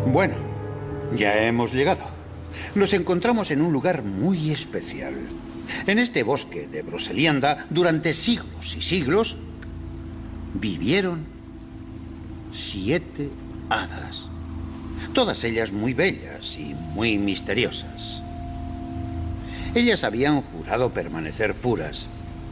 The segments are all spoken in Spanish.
Bueno, ya hemos llegado. Nos encontramos en un lugar muy especial. En este bosque de Brocelianda, durante siglos y siglos, vivieron 7 hadas. Todas ellas muy bellas y muy misteriosas. Ellas habían jurado permanecer puras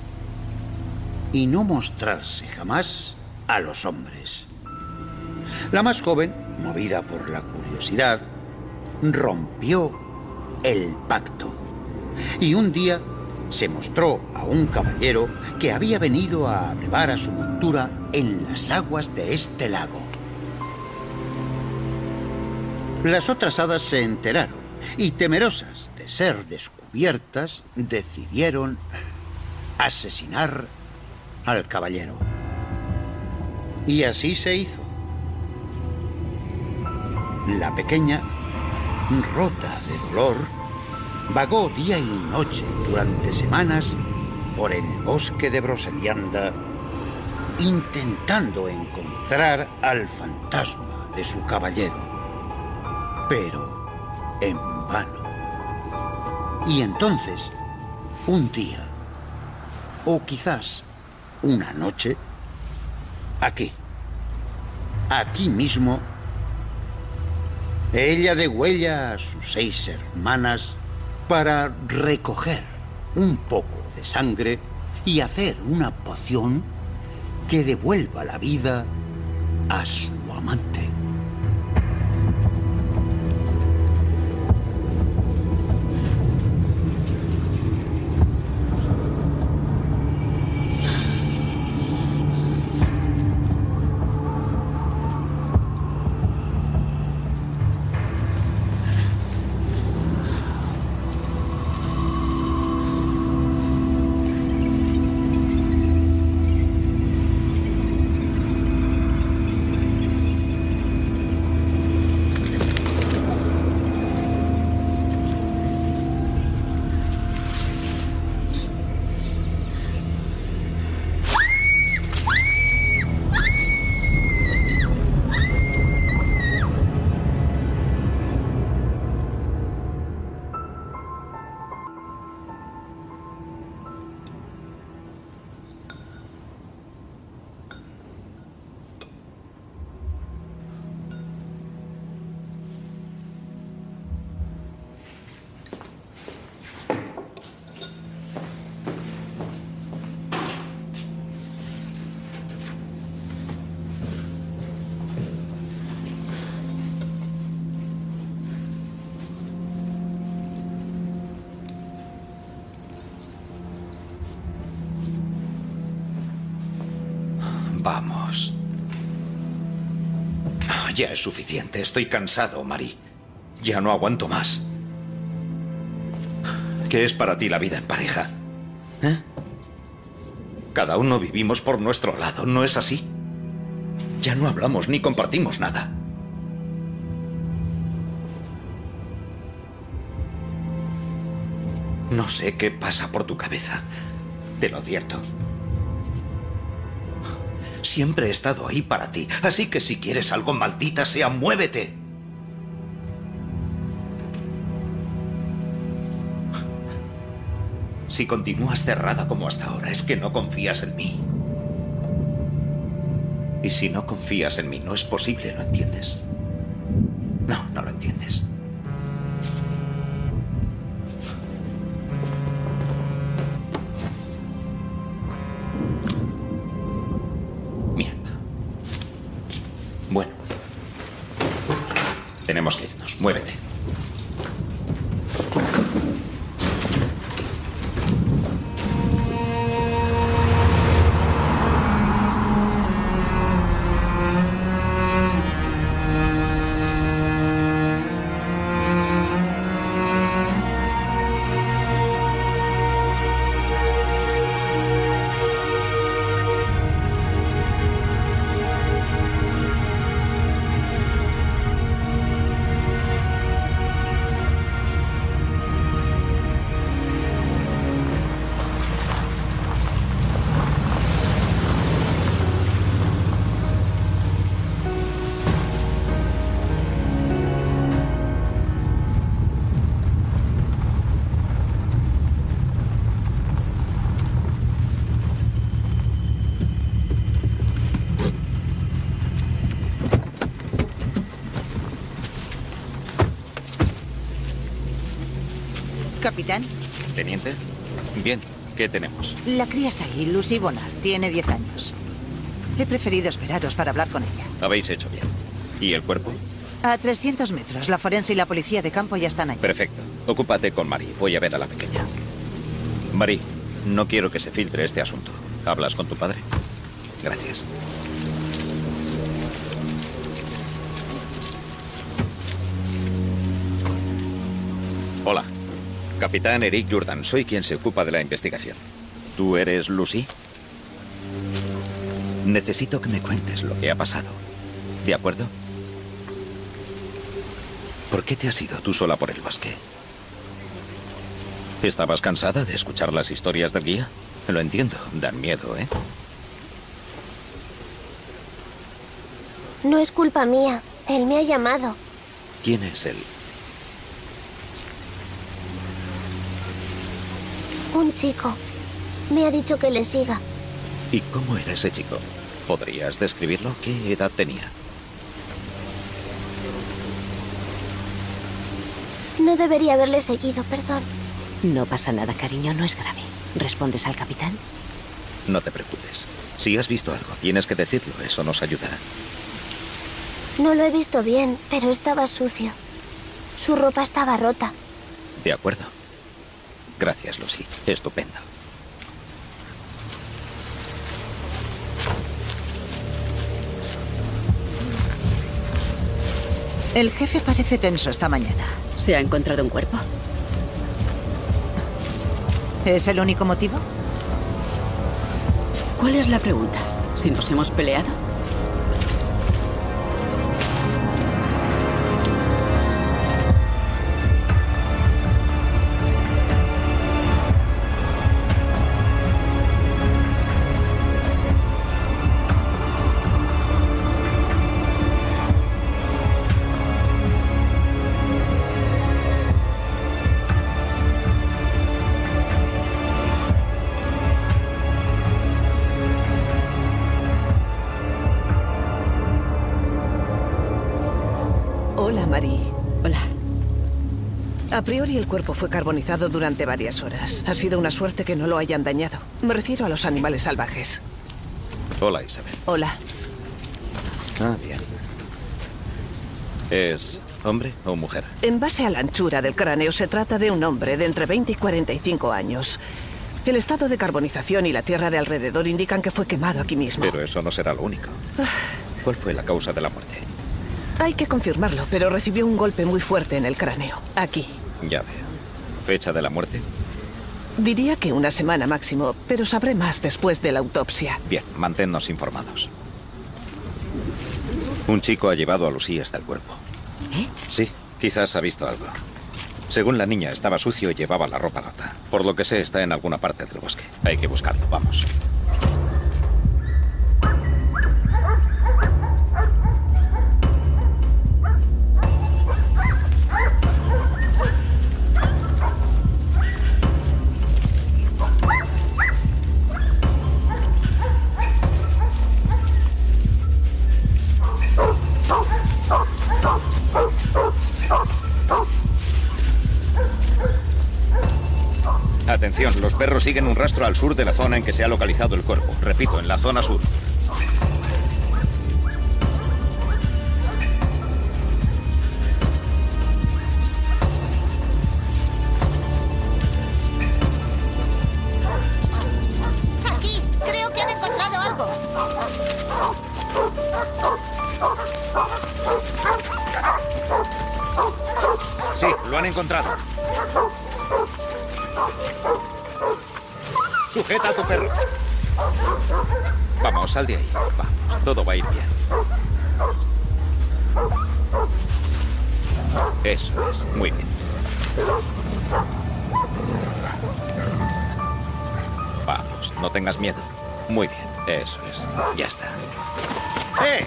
y no mostrarse jamás a los hombres. La más joven, movida por la curiosidad, rompió el pacto y un día se mostró a un caballero que había venido a abrevar a su montura en las aguas de este lago. Las otras hadas se enteraron y, temerosas de ser descubiertas, decidieron asesinar al caballero. Y así se hizo. La pequeña, rota de dolor, vagó día y noche durante semanas por el bosque de Brocelianda, intentando encontrar al fantasma de su caballero. Pero en vano. Y entonces, un día, o quizás una noche, aquí mismo, ella degüella a sus 6 hermanas para recoger un poco de sangre y hacer una poción que devuelva la vida a su amante. Vamos. Ya es suficiente. Estoy cansado, Marie. Ya no aguanto más. ¿Qué es para ti la vida en pareja? ¿Eh? Cada uno vivimos por nuestro lado, ¿no es así? Ya no hablamos ni compartimos nada. No sé qué pasa por tu cabeza. Te lo advierto. Siempre he estado ahí para ti, así que si quieres algo, maldita sea, muévete. Si continúas cerrada como hasta ahora, es que no confías en mí. Y si no confías en mí, no es posible, ¿lo entiendes? No, no lo entiendes. Bueno, tenemos que irnos. Muévete. Capitán, Teniente. Bien, ¿qué tenemos? la cría está ahí, Lucy Bonnard. Tiene 10 años. He preferido esperaros para hablar con ella. Habéis hecho bien. ¿Y el cuerpo? A 300 metros. La forense y la policía de campo ya están allí. Perfecto. Ocúpate con Marie. Voy a ver a la pequeña. Marie, no quiero que se filtre este asunto. ¿Hablas con tu padre? Gracias. Hola. Capitán Eric Jourdan. Soy quien se ocupa de la investigación. ¿Tú eres Lucy? Necesito que me cuentes lo que ha pasado. ¿De acuerdo? ¿Por qué te has ido tú sola por el bosque? ¿Estabas cansada de escuchar las historias del guía? Lo entiendo, dan miedo, ¿eh? No es culpa mía. Él me ha llamado. ¿Quién es él? Un chico. Me ha dicho que le siga. ¿Y cómo era ese chico? ¿Podrías describirlo? ¿Qué edad tenía? No debería haberle seguido, perdón. No pasa nada, cariño, no es grave. ¿Respondes al capitán? No te preocupes. Si has visto algo, tienes que decirlo. Eso nos ayudará. No lo he visto bien, pero estaba sucio. Su ropa estaba rota. De acuerdo. Gracias, Lucy. Estupendo. El jefe parece tenso esta mañana. ¿Se ha encontrado un cuerpo? ¿Es el único motivo? ¿Cuál es la pregunta? ¿Si nos hemos peleado? Hola, Marie. Hola. A priori el cuerpo fue carbonizado durante varias horas. Ha sido una suerte que no lo hayan dañado. Me refiero a los animales salvajes. Hola, Isabel. Hola. Ah, bien. ¿Es hombre o mujer? En base a la anchura del cráneo, se trata de un hombre de entre 20 y 45 años. El estado de carbonización y la tierra de alrededor indican que fue quemado aquí mismo. Pero eso no será lo único. ¿Cuál fue la causa de la muerte? Hay que confirmarlo, pero recibió un golpe muy fuerte en el cráneo. Aquí. Ya veo. ¿Fecha de la muerte? Diría que una semana máximo, pero sabré más después de la autopsia. Bien, manténnos informados. Un chico ha llevado a Lucy hasta el cuerpo. ¿Eh? Sí, quizás ha visto algo. Según la niña, estaba sucio y llevaba la ropa rota. Por lo que sé, está en alguna parte del bosque. Hay que buscarlo, vamos. Atención, los perros siguen un rastro al sur de la zona en que se ha localizado el cuerpo. Repito, en la zona sur. Aquí, creo que han encontrado algo. Sí, lo han encontrado. Sujeta a tu perro. Vamos, sal de ahí. Vamos, todo va a ir bien. Eso es, muy bien. Vamos, no tengas miedo. Muy bien, eso es. Ya está. ¡Eh!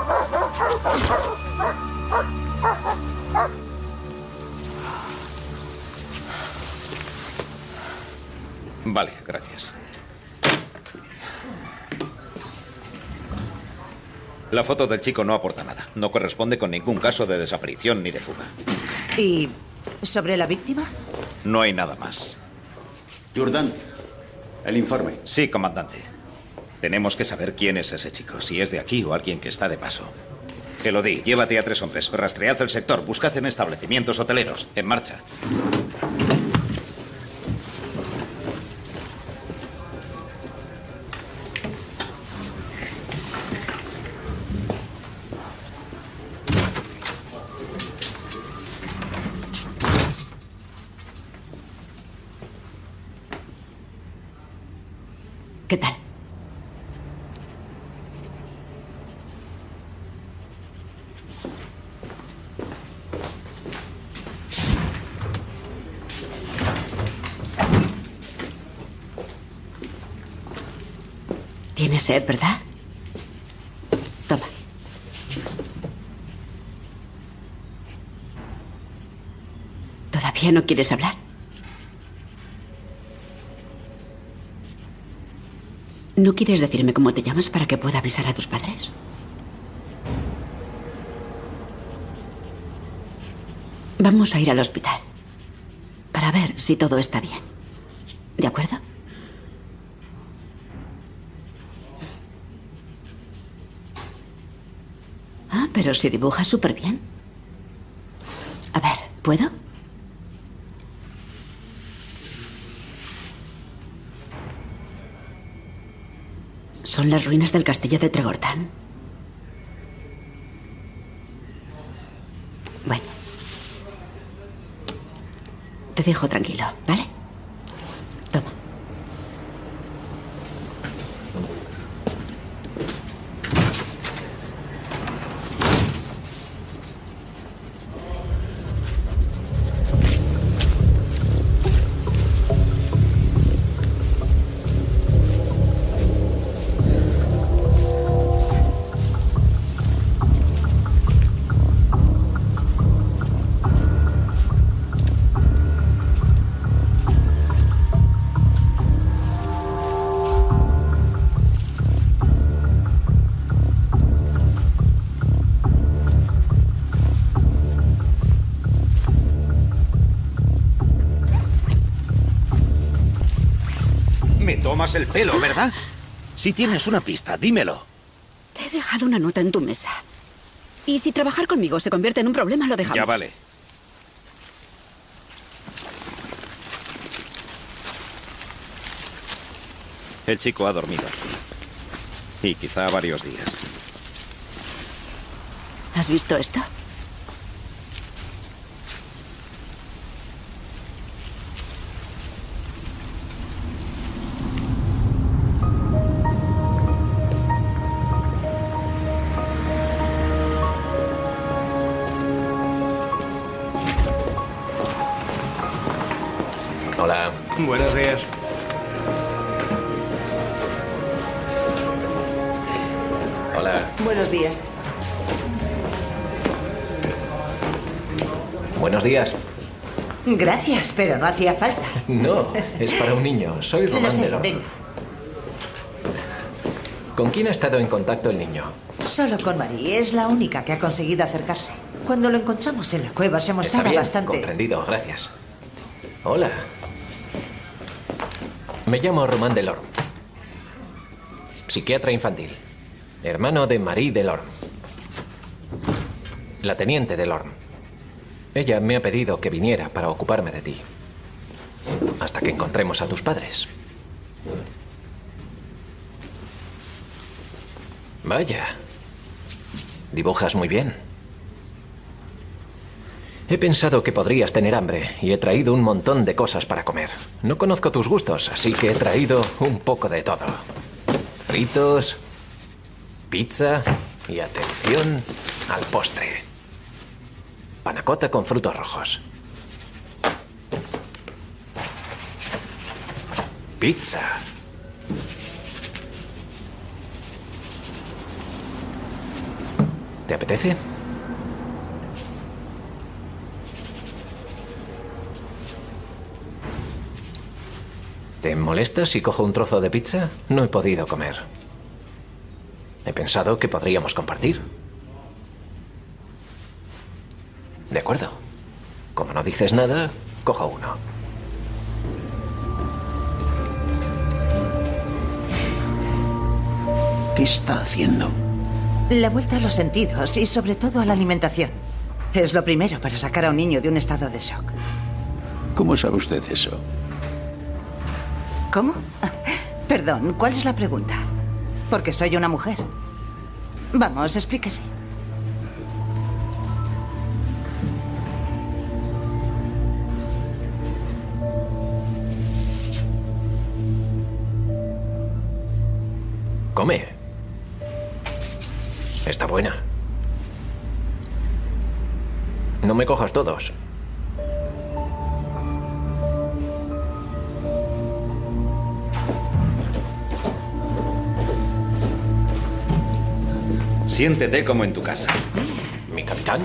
Vale, gracias. La foto del chico no aporta nada. No corresponde con ningún caso de desaparición ni de fuga. ¿Y sobre la víctima? No hay nada más. Jordan, el informe. Sí, comandante. Tenemos que saber quién es ese chico, si es de aquí o alguien que está de paso. Elodie, llévate a 3 hombres. Rastread el sector. Buscad en establecimientos hoteleros. En marcha. ¿Qué tal? Tienes sed, ¿verdad? Toma. ¿Todavía no quieres hablar? ¿No quieres decirme cómo te llamas para que pueda avisar a tus padres? Vamos a ir al hospital para ver si todo está bien. ¿De acuerdo? Ah, pero si dibujas súper bien. A ver, ¿puedo? Son las ruinas del castillo de Tregortán. Bueno. Te dejo tranquilo, ¿vale? Toma. Me tomas el pelo, ¿verdad? Si tienes una pista, dímelo. Te he dejado una nota en tu mesa. Y si trabajar conmigo se convierte en un problema, lo dejamos. Ya vale. El chico ha dormido aquí. Y quizá varios días. ¿Has visto esto? Hola. Buenos días. Hola. Buenos días. Buenos días. Gracias, pero no hacía falta. No, es para un niño. Soy Lo Román sé, Delor. venga. ¿Con quién ha estado en contacto el niño? Solo con Marie. Es la única que ha conseguido acercarse. Cuando lo encontramos en la cueva se Está mostraba bien, bastante... comprendido, gracias. Hola. Me llamo Román Delorme. Psiquiatra infantil. Hermano de Marie Delorme. La teniente Delorme. Ella me ha pedido que viniera para ocuparme de ti. Hasta que encontremos a tus padres. Vaya. Dibujas muy bien. He pensado que podrías tener hambre y he traído un montón de cosas para comer. No conozco tus gustos, así que he traído un poco de todo. Fritos, pizza y, atención, al postre. Panacota con frutos rojos. Pizza. ¿Te apetece? ¿Te molesta si cojo un trozo de pizza? No he podido comer. He pensado que podríamos compartir. De acuerdo. Como no dices nada, cojo uno. ¿Qué está haciendo? La vuelta a los sentidos y sobre todo a la alimentación. Es lo primero para sacar a un niño de un estado de shock. ¿Cómo sabe usted eso? ¿Cómo? Perdón, ¿cuál es la pregunta? Porque soy una mujer. Vamos, explíquese. Come. Está buena. No me cojas todos. Siéntete como en tu casa. ¿Mi capitán?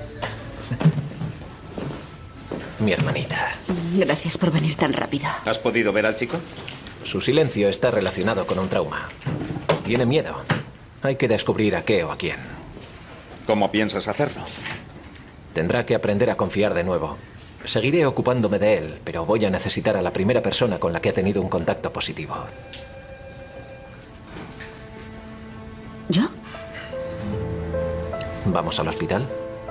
Mi hermanita. Gracias por venir tan rápido. ¿Has podido ver al chico? Su silencio está relacionado con un trauma. Tiene miedo. Hay que descubrir a qué o a quién. ¿Cómo piensas hacerlo? Tendrá que aprender a confiar de nuevo. Seguiré ocupándome de él, pero voy a necesitar a la primera persona con la que ha tenido un contacto positivo. ¿Yo? ¿Vamos al hospital?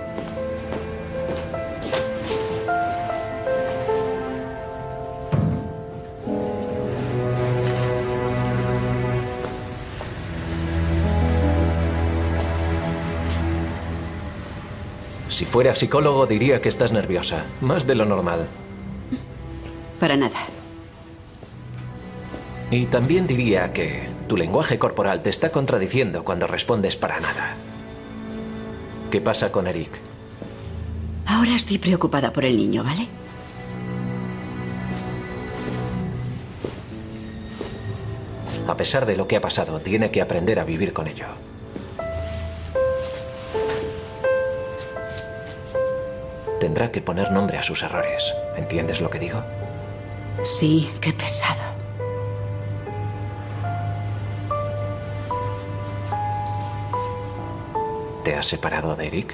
Si fuera psicólogo diría que estás nerviosa, más de lo normal. Para nada. Y también diría que tu lenguaje corporal te está contradiciendo cuando respondes para nada. ¿Qué pasa con Eric? Ahora estoy preocupada por el niño, ¿vale? A pesar de lo que ha pasado, tiene que aprender a vivir con ello. Tendrá que poner nombre a sus errores. ¿Entiendes lo que digo? Sí, qué pesado. ¿Te has separado de Eric?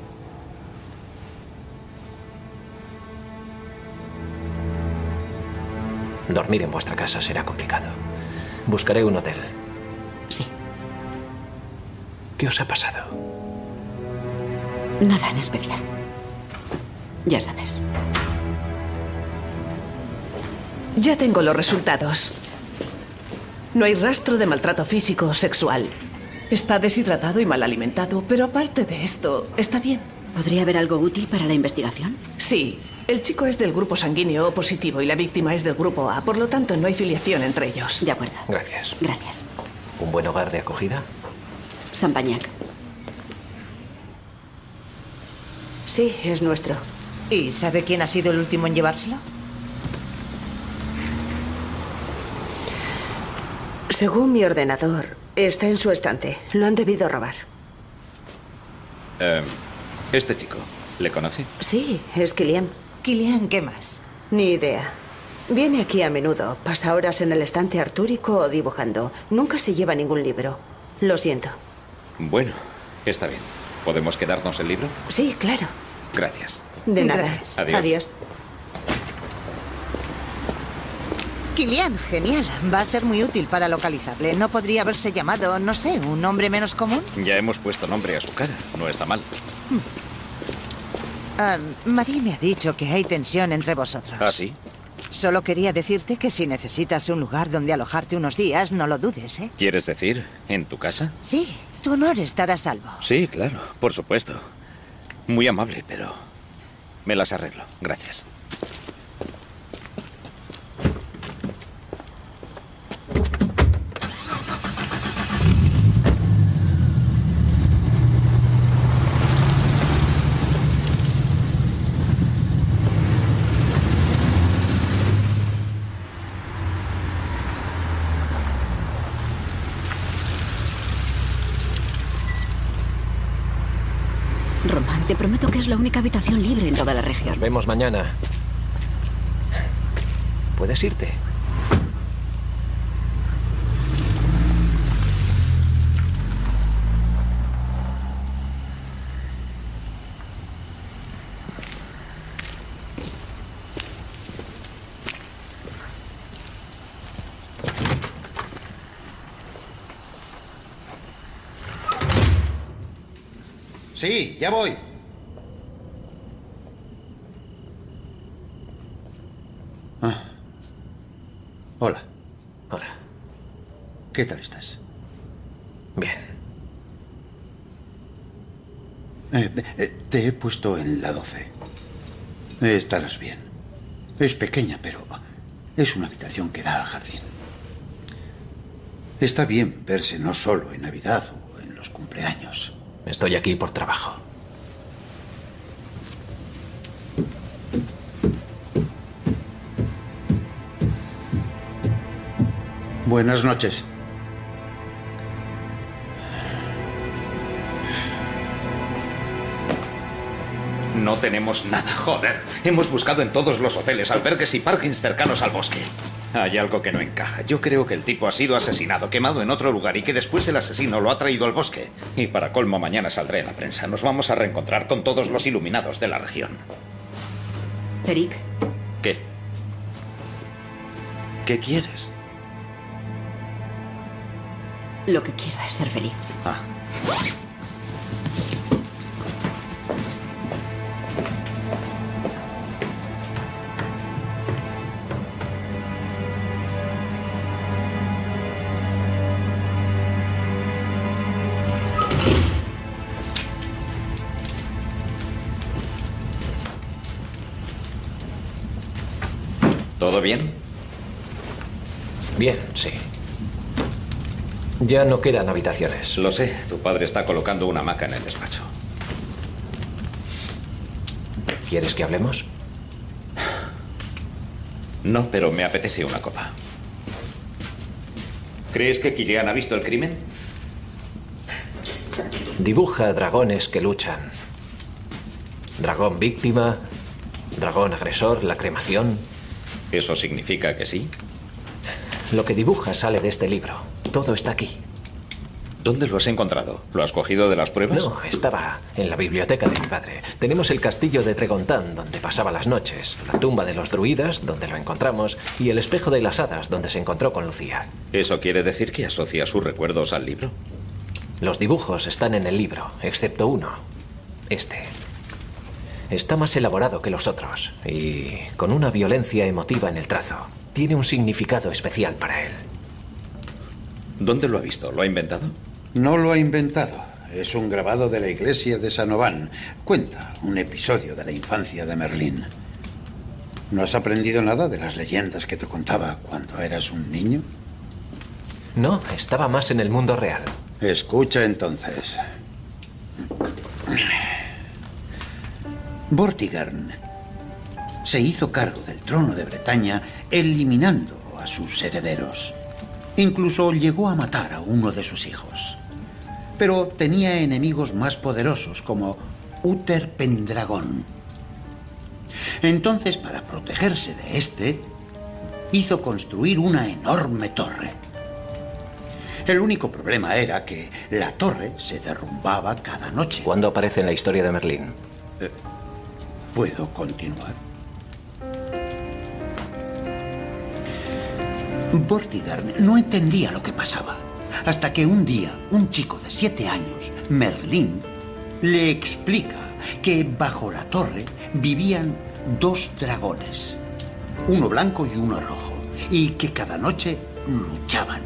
Dormir en vuestra casa será complicado. Buscaré un hotel. Sí. ¿Qué os ha pasado? Nada en especial. Ya sabes. Ya tengo los resultados. No hay rastro de maltrato físico o sexual. Está deshidratado y mal alimentado, pero aparte de esto, está bien. ¿Podría haber algo útil para la investigación? Sí. El chico es del grupo sanguíneo O positivo y la víctima es del grupo A. Por lo tanto, no hay filiación entre ellos. De acuerdo. Gracias. Gracias. ¿Un buen hogar de acogida? Sampañac. Sí, es nuestro. ¿Y sabe quién ha sido el último en llevárselo? Según mi ordenador, está en su estante. Lo han debido robar. Este chico, ¿le conoce? Sí, es Kilian. Kilian, ¿qué más? Ni idea. Viene aquí a menudo. Pasa horas en el estante artúrico o dibujando. Nunca se lleva ningún libro. Lo siento. Bueno, está bien. ¿Podemos quedarnos el libro? Sí, claro. Gracias. De nada. Gracias. Adiós. Adiós. Kilian, genial. Va a ser muy útil para localizarle. ¿No podría haberse llamado, no sé, un nombre menos común? Ya hemos puesto nombre a su cara. No está mal. Marie me ha dicho que hay tensión entre vosotros. ¿Ah, sí? Solo quería decirte que si necesitas un lugar donde alojarte unos días, no lo dudes, ¿eh? ¿Quieres decir en tu casa? Sí, tu honor estará a salvo. Sí, claro, por supuesto. Muy amable, pero me las arreglo. Gracias. Román, te prometo que es la única habitación libre en toda la región. Nos vemos mañana. ¿Puedes irte? Sí, ya voy. Ah. Hola. Hola. ¿Qué tal estás? Bien. Te he puesto en la 12. Estarás bien. Es pequeña, pero es una habitación que da al jardín. Está bien verse no solo en Navidad o en los cumpleaños. Estoy aquí por trabajo. Buenas noches. No tenemos nada, joder. Hemos buscado en todos los hoteles, albergues y parkings cercanos al bosque. Hay algo que no encaja. Yo creo que el tipo ha sido asesinado, quemado en otro lugar y que después el asesino lo ha traído al bosque. Y para colmo, mañana saldré en la prensa. Nos vamos a reencontrar con todos los iluminados de la región. Eric. ¿Qué? ¿Qué quieres? Lo que quiero es ser feliz. Ah. ¿Todo bien? Bien, sí. Ya no quedan habitaciones. Lo sé. Tu padre está colocando una hamaca en el despacho. ¿Quieres que hablemos? No, pero me apetece una copa. ¿Crees que Kilian ha visto el crimen? Dibuja dragones que luchan. Dragón víctima, dragón agresor, la cremación. ¿Eso significa que sí? Lo que dibuja sale de este libro. Todo está aquí. ¿Dónde lo has encontrado? ¿Lo has cogido de las pruebas? No, estaba en la biblioteca de mi padre. Tenemos el castillo de Tregontán, donde pasaba las noches, la tumba de los druidas, donde lo encontramos, y el espejo de las hadas, donde se encontró con Lucía. ¿Eso quiere decir que asocia sus recuerdos al libro? Los dibujos están en el libro, excepto uno. Este. Está más elaborado que los otros, y con una violencia emotiva en el trazo. Tiene un significado especial para él. ¿Dónde lo ha visto? ¿Lo ha inventado? No lo ha inventado. Es un grabado de la iglesia de San Oban. Cuenta un episodio de la infancia de Merlín. ¿No has aprendido nada de las leyendas que te contaba cuando eras un niño? No, estaba más en el mundo real. Escucha entonces. Vortigern se hizo cargo del trono de Bretaña eliminando a sus herederos. Incluso llegó a matar a uno de sus hijos. Pero tenía enemigos más poderosos como Uther Pendragon. Entonces, para protegerse de este, hizo construir una enorme torre. El único problema era que la torre se derrumbaba cada noche. ¿Cuándo aparece en la historia de Merlín? ¿Puedo continuar? Vortigern no entendía lo que pasaba, hasta que un día un chico de 7 años, Merlín, le explica que bajo la torre vivían 2 dragones, uno blanco y uno rojo, y que cada noche luchaban.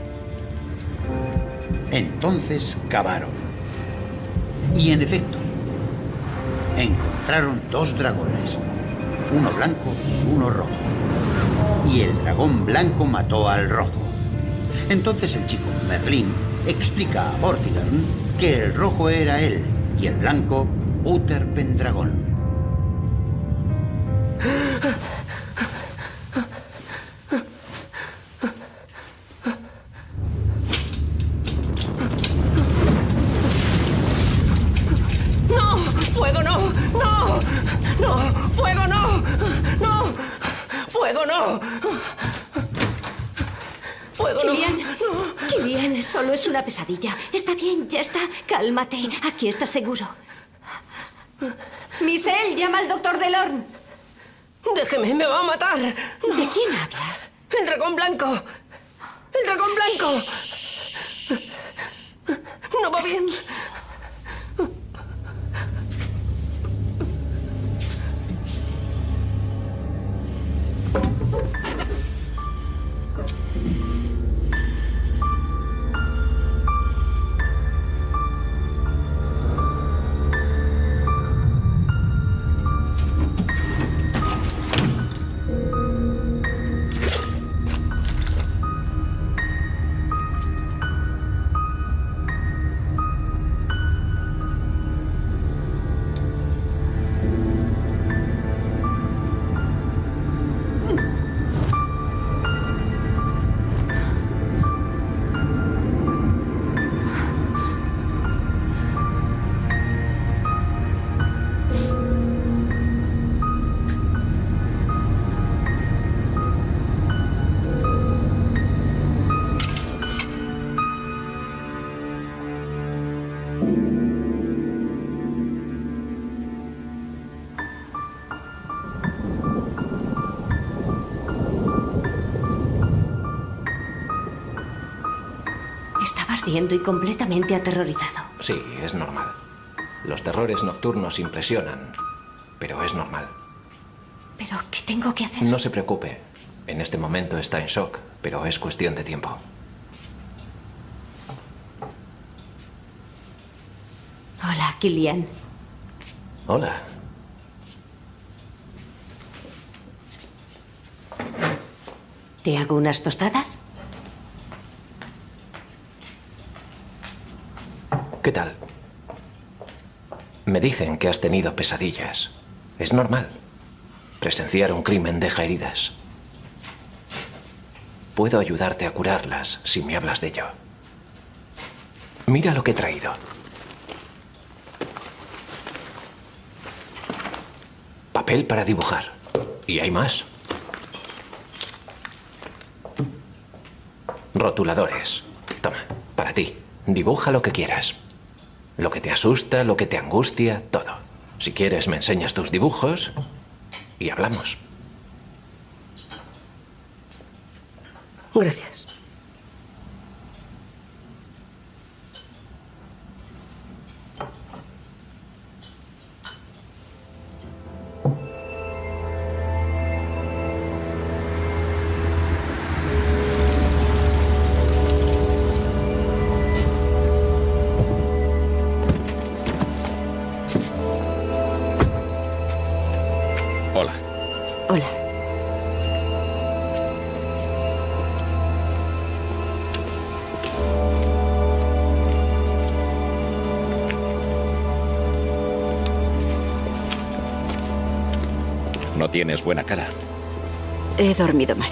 Entonces cavaron, y en efecto, encontraron 2 dragones, uno blanco y uno rojo. Y el dragón blanco mató al rojo. Entonces el chico, Merlín, explica a Vortigern que el rojo era él y el blanco, Uther Pendragon. ¡No! ¡Fuego no! ¡No! ¡No! ¡Fuego no! ¡No! ¡Fuego no! ¡Fuego Kilian, no! Kilian, solo es una pesadilla. Está bien, ya está. Cálmate. Aquí estás seguro. Michelle, llama al doctor Delorme. ¡Déjeme! ¡Me va a matar! No. ¿De quién hablas? ¡El dragón blanco! ¡El dragón blanco! No va bien. paciendo y completamente aterrorizado. Sí, es normal. Los terrores nocturnos impresionan, pero es normal. ¿Pero qué tengo que hacer? No se preocupe. En este momento está en shock, pero es cuestión de tiempo. Hola, Kilian. Hola. ¿Te hago unas tostadas? ¿Qué tal? Me dicen que has tenido pesadillas. Es normal. Presenciar un crimen deja heridas. Puedo ayudarte a curarlas si me hablas de ello. Mira lo que he traído. Papel para dibujar. Y hay más. Rotuladores. Toma, para ti. Dibuja lo que quieras. Lo que te asusta, lo que te angustia, todo. Si quieres, me enseñas tus dibujos y hablamos. Gracias. Hola. Hola. No tienes buena cara. He dormido mal.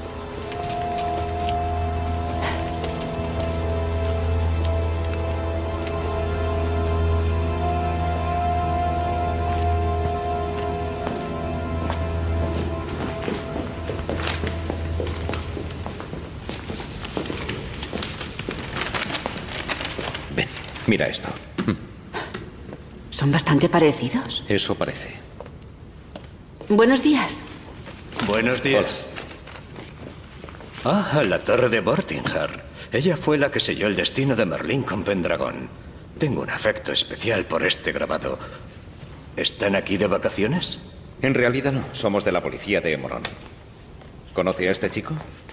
Ven, mira esto. Son bastante parecidos. Eso parece. Buenos días. Buenos días. Ah, la torre de Vortinghar. Ella fue la que selló el destino de Merlín con Pendragón. Tengo un afecto especial por este grabado. ¿Están aquí de vacaciones? En realidad no, somos de la policía de Morón. ¿Conoce a este chico?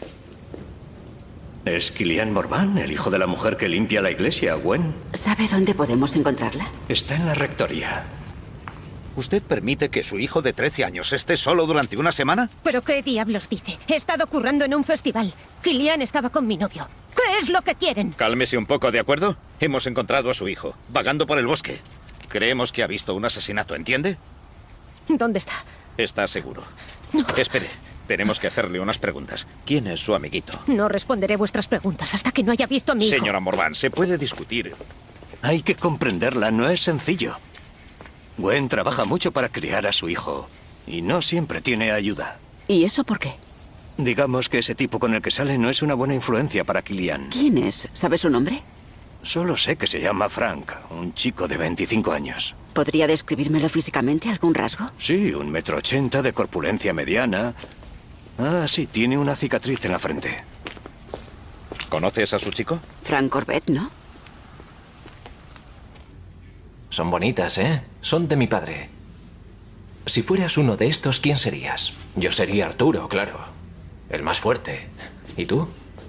Es Kilian Morvan, el hijo de la mujer que limpia la iglesia, Gwen. ¿Sabe dónde podemos encontrarla? Está en la rectoría. ¿Usted permite que su hijo de 13 años esté solo durante una semana? ¿Pero qué diablos dice? He estado currando en un festival. Kilian estaba con mi novio. ¿Qué es lo que quieren? Cálmese un poco, ¿de acuerdo? Hemos encontrado a su hijo, vagando por el bosque. Creemos que ha visto un asesinato, ¿entiende? ¿Dónde está? ¿Está seguro? No. Espere, tenemos que hacerle unas preguntas. ¿Quién es su amiguito? No responderé vuestras preguntas hasta que no haya visto a mi hijo. Señora Morvan, se puede discutir. Hay que comprenderla, no es sencillo. Gwen trabaja mucho para criar a su hijo y no siempre tiene ayuda. ¿Y eso por qué? Digamos que ese tipo con el que sale no es una buena influencia para Kilian. ¿Quién es? ¿Sabe su nombre? Solo sé que se llama Frank, un chico de 25 años. ¿Podría describírmelo físicamente? ¿Algún rasgo? Sí, 1,80 m, de corpulencia mediana. Ah, sí, tiene una cicatriz en la frente. ¿Conoces a su chico? Frank Corbett, ¿no? Son bonitas, ¿eh? Son de mi padre. Si fueras uno de estos, ¿quién serías? Yo sería Arturo, claro. El más fuerte. ¿Y tú?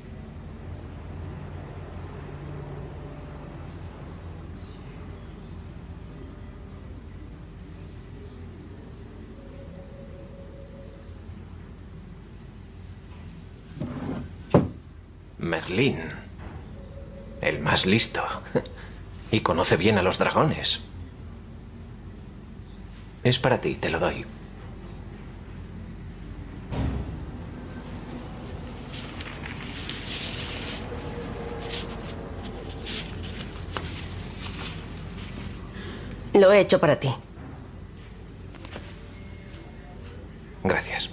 Merlín. El más listo. Y conoce bien a los dragones. Es para ti, te lo doy. Lo he hecho para ti. Gracias.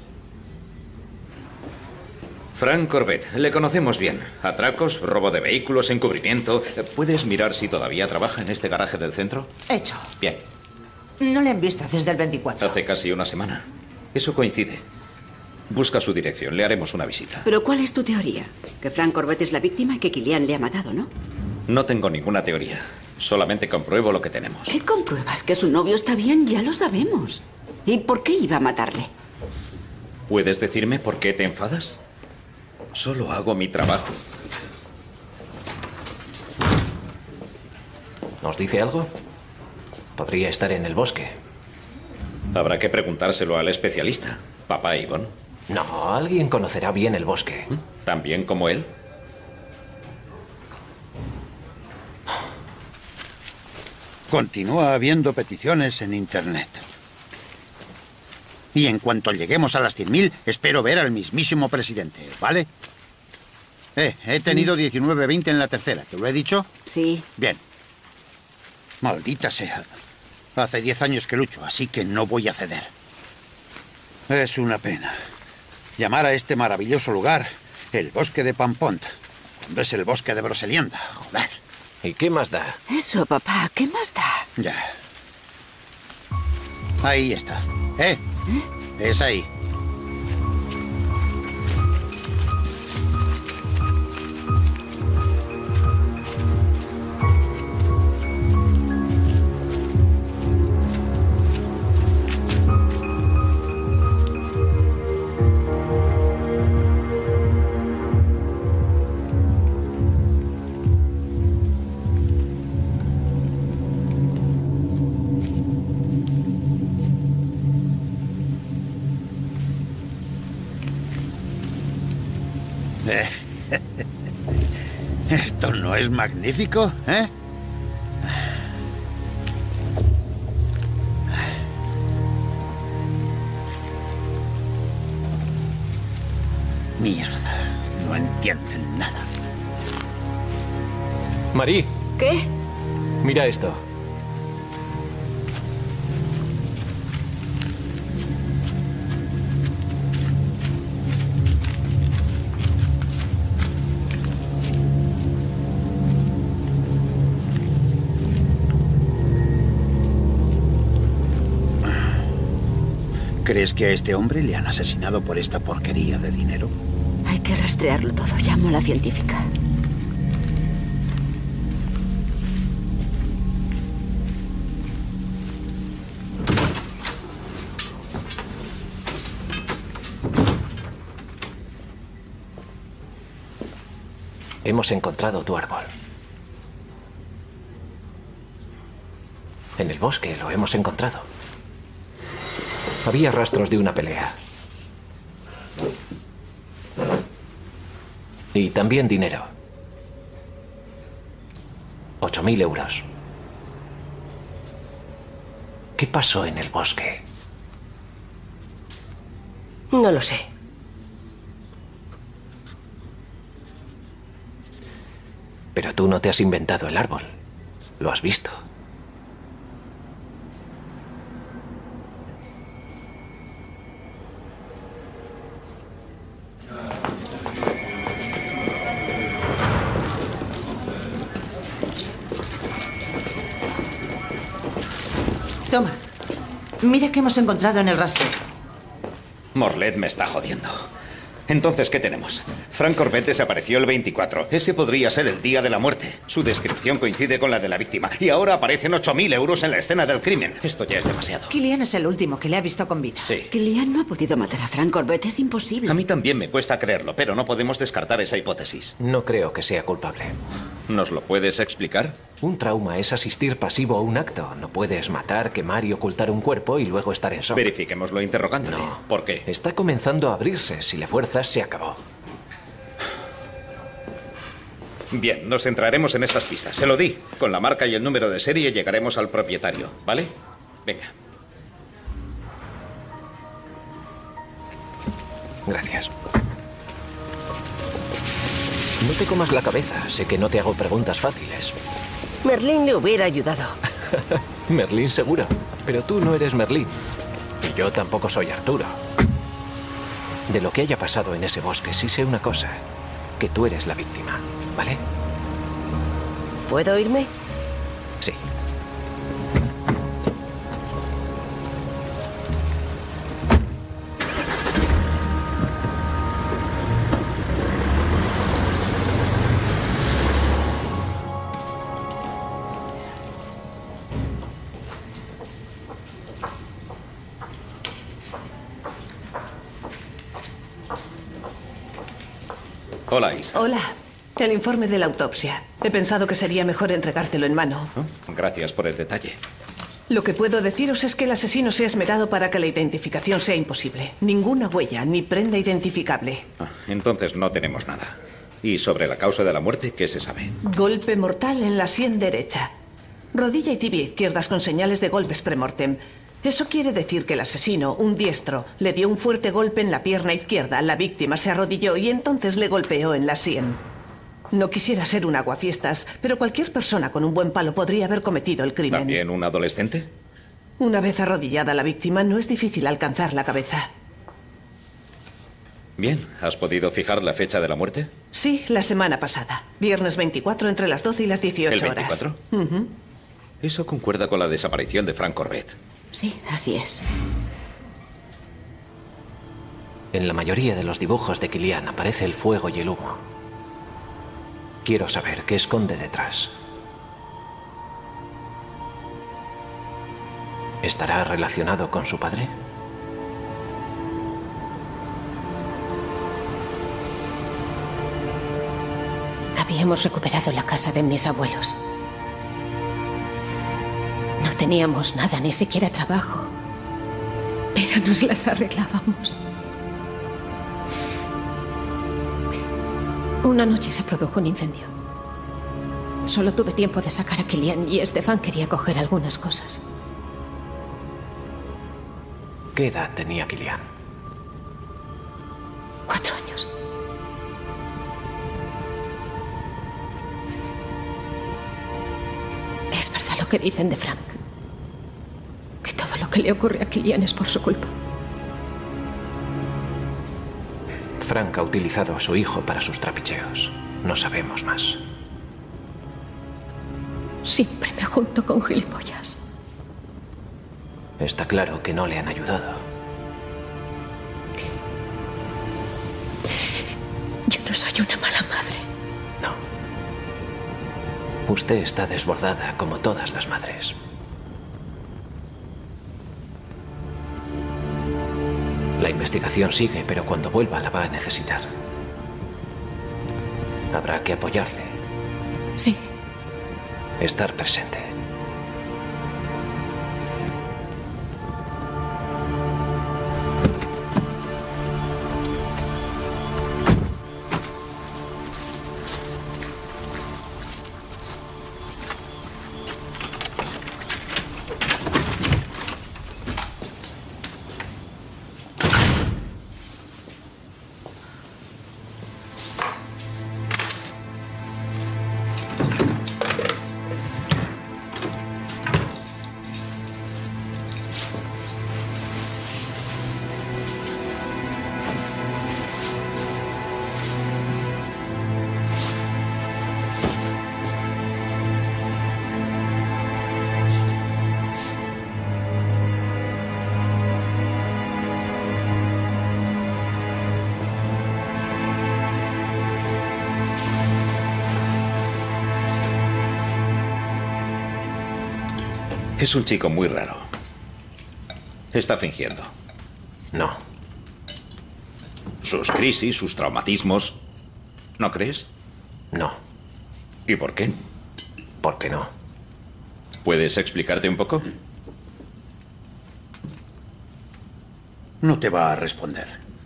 Frank Corbett, le conocemos bien. Atracos, robo de vehículos, encubrimiento. ¿Puedes mirar si todavía trabaja en este garaje del centro? Hecho. Bien. No le han visto desde el 24. Hace casi una semana. Eso coincide. Busca su dirección, le haremos una visita. ¿Pero cuál es tu teoría? Que Frank Corbett es la víctima y que Kilian le ha matado, ¿no? No tengo ninguna teoría. Solamente compruebo lo que tenemos. ¿Qué compruebas? Que su novio está bien, ya lo sabemos. ¿Y por qué iba a matarle? ¿Puedes decirme por qué te enfadas? Solo hago mi trabajo. ¿Nos dice algo? Podría estar en el bosque. Habrá que preguntárselo al especialista, papá Ivonne. No, alguien conocerá bien el bosque. ¿Tan bien como él? Continúa habiendo peticiones en Internet. Y en cuanto lleguemos a las 100.000, espero ver al mismísimo presidente, ¿vale? He tenido 19-20 en la tercera, ¿te lo he dicho? Sí. Bien. Maldita sea. Hace 10 años que lucho, así que no voy a ceder. Es una pena. Llamar a este maravilloso lugar el bosque de Pampont, cuando es el bosque de Broselianda, joder. ¿Y qué más da? Eso, papá, ¿qué más da? Ya. Ahí está. Es ahí. ¿Esto no es magnífico, eh? Mierda, no entienden nada. Marie. ¿Qué? Mira esto. ¿Crees que a este hombre le han asesinado por esta porquería de dinero? Hay que rastrearlo todo. Llamo a la científica. Hemos encontrado tu árbol. En el bosque lo hemos encontrado. Había rastros de una pelea. Y también dinero. 8.000 euros. ¿Qué pasó en el bosque? No lo sé. Pero tú no te has inventado el árbol. Lo has visto. Toma. Mira qué hemos encontrado en el rastro. Morlet me está jodiendo. Entonces, ¿qué tenemos? Frank Corbett desapareció el 24. Ese podría ser el día de la muerte. Su descripción coincide con la de la víctima. Y ahora aparecen 8.000 euros en la escena del crimen. Esto ya es demasiado. Kilian es el último que le ha visto con vida. Sí. Kilian no ha podido matar a Frank Corbett. Es imposible. A mí también me cuesta creerlo, pero no podemos descartar esa hipótesis. No creo que sea culpable. ¿Nos lo puedes explicar? Un trauma es asistir pasivo a un acto. No puedes matar, quemar y ocultar un cuerpo y luego estar en shock. Verifiquémoslo interrogándole. No. ¿Por qué? Está comenzando a abrirse. Si le fuerzas, se acabó. Bien, nos centraremos en estas pistas. Se lo di. Con la marca y el número de serie llegaremos al propietario, ¿vale? Venga. Gracias. No te comas la cabeza. Sé que no te hago preguntas fáciles. Merlín le hubiera ayudado. Merlín seguro. Pero tú no eres Merlín. Y yo tampoco soy Arturo. De lo que haya pasado en ese bosque, sí sé una cosa. Que tú eres la víctima, ¿vale? ¿Puedo irme? Sí. Hola, Isa. Hola. El informe de la autopsia. He pensado que sería mejor entregártelo en mano. Oh, gracias por el detalle. Lo que puedo deciros es que el asesino se ha esmerado para que la identificación sea imposible. Ninguna huella, ni prenda identificable. Entonces no tenemos nada. ¿Y sobre la causa de la muerte, qué se sabe? Golpe mortal en la sien derecha. Rodilla y tibia izquierdas con señales de golpes premortem. Eso quiere decir que el asesino, un diestro, le dio un fuerte golpe en la pierna izquierda. La víctima se arrodilló y entonces le golpeó en la sien. No quisiera ser un aguafiestas, pero cualquier persona con un buen palo podría haber cometido el crimen. ¿También un adolescente? Una vez arrodillada la víctima, no es difícil alcanzar la cabeza. Bien, ¿has podido fijar la fecha de la muerte? Sí, la semana pasada. Viernes 24 entre las 12 y las 18 ¿El horas. 24? Eso concuerda con la desaparición de Frank Corbett. Sí, así es. En la mayoría de los dibujos de Kilian aparece el fuego y el humo. Quiero saber qué esconde detrás. ¿Estará relacionado con su padre? Habíamos recuperado la casa de mis abuelos. No teníamos nada, ni siquiera trabajo. Pero nos las arreglábamos. Una noche se produjo un incendio. Solo tuve tiempo de sacar a Kilian y Stefan quería coger algunas cosas. ¿Qué edad tenía Kilian? 4 años. Es verdad lo que dicen de Frank. Que todo lo que le ocurre a Kilian es por su culpa. Frank ha utilizado a su hijo para sus trapicheos. No sabemos más. Siempre me junto con gilipollas. Está claro que no le han ayudado. Yo no soy una mala madre. No. Usted está desbordada como todas las madres. La investigación sigue, pero cuando vuelva la va a necesitar. Habrá que apoyarle. Sí. Estar presente. Es un chico muy raro. Está fingiendo. No. Sus crisis, sus traumatismos. ¿No crees? No. ¿Y por qué? ¿Por qué no? ¿Puedes explicarte un poco? No te va a responder.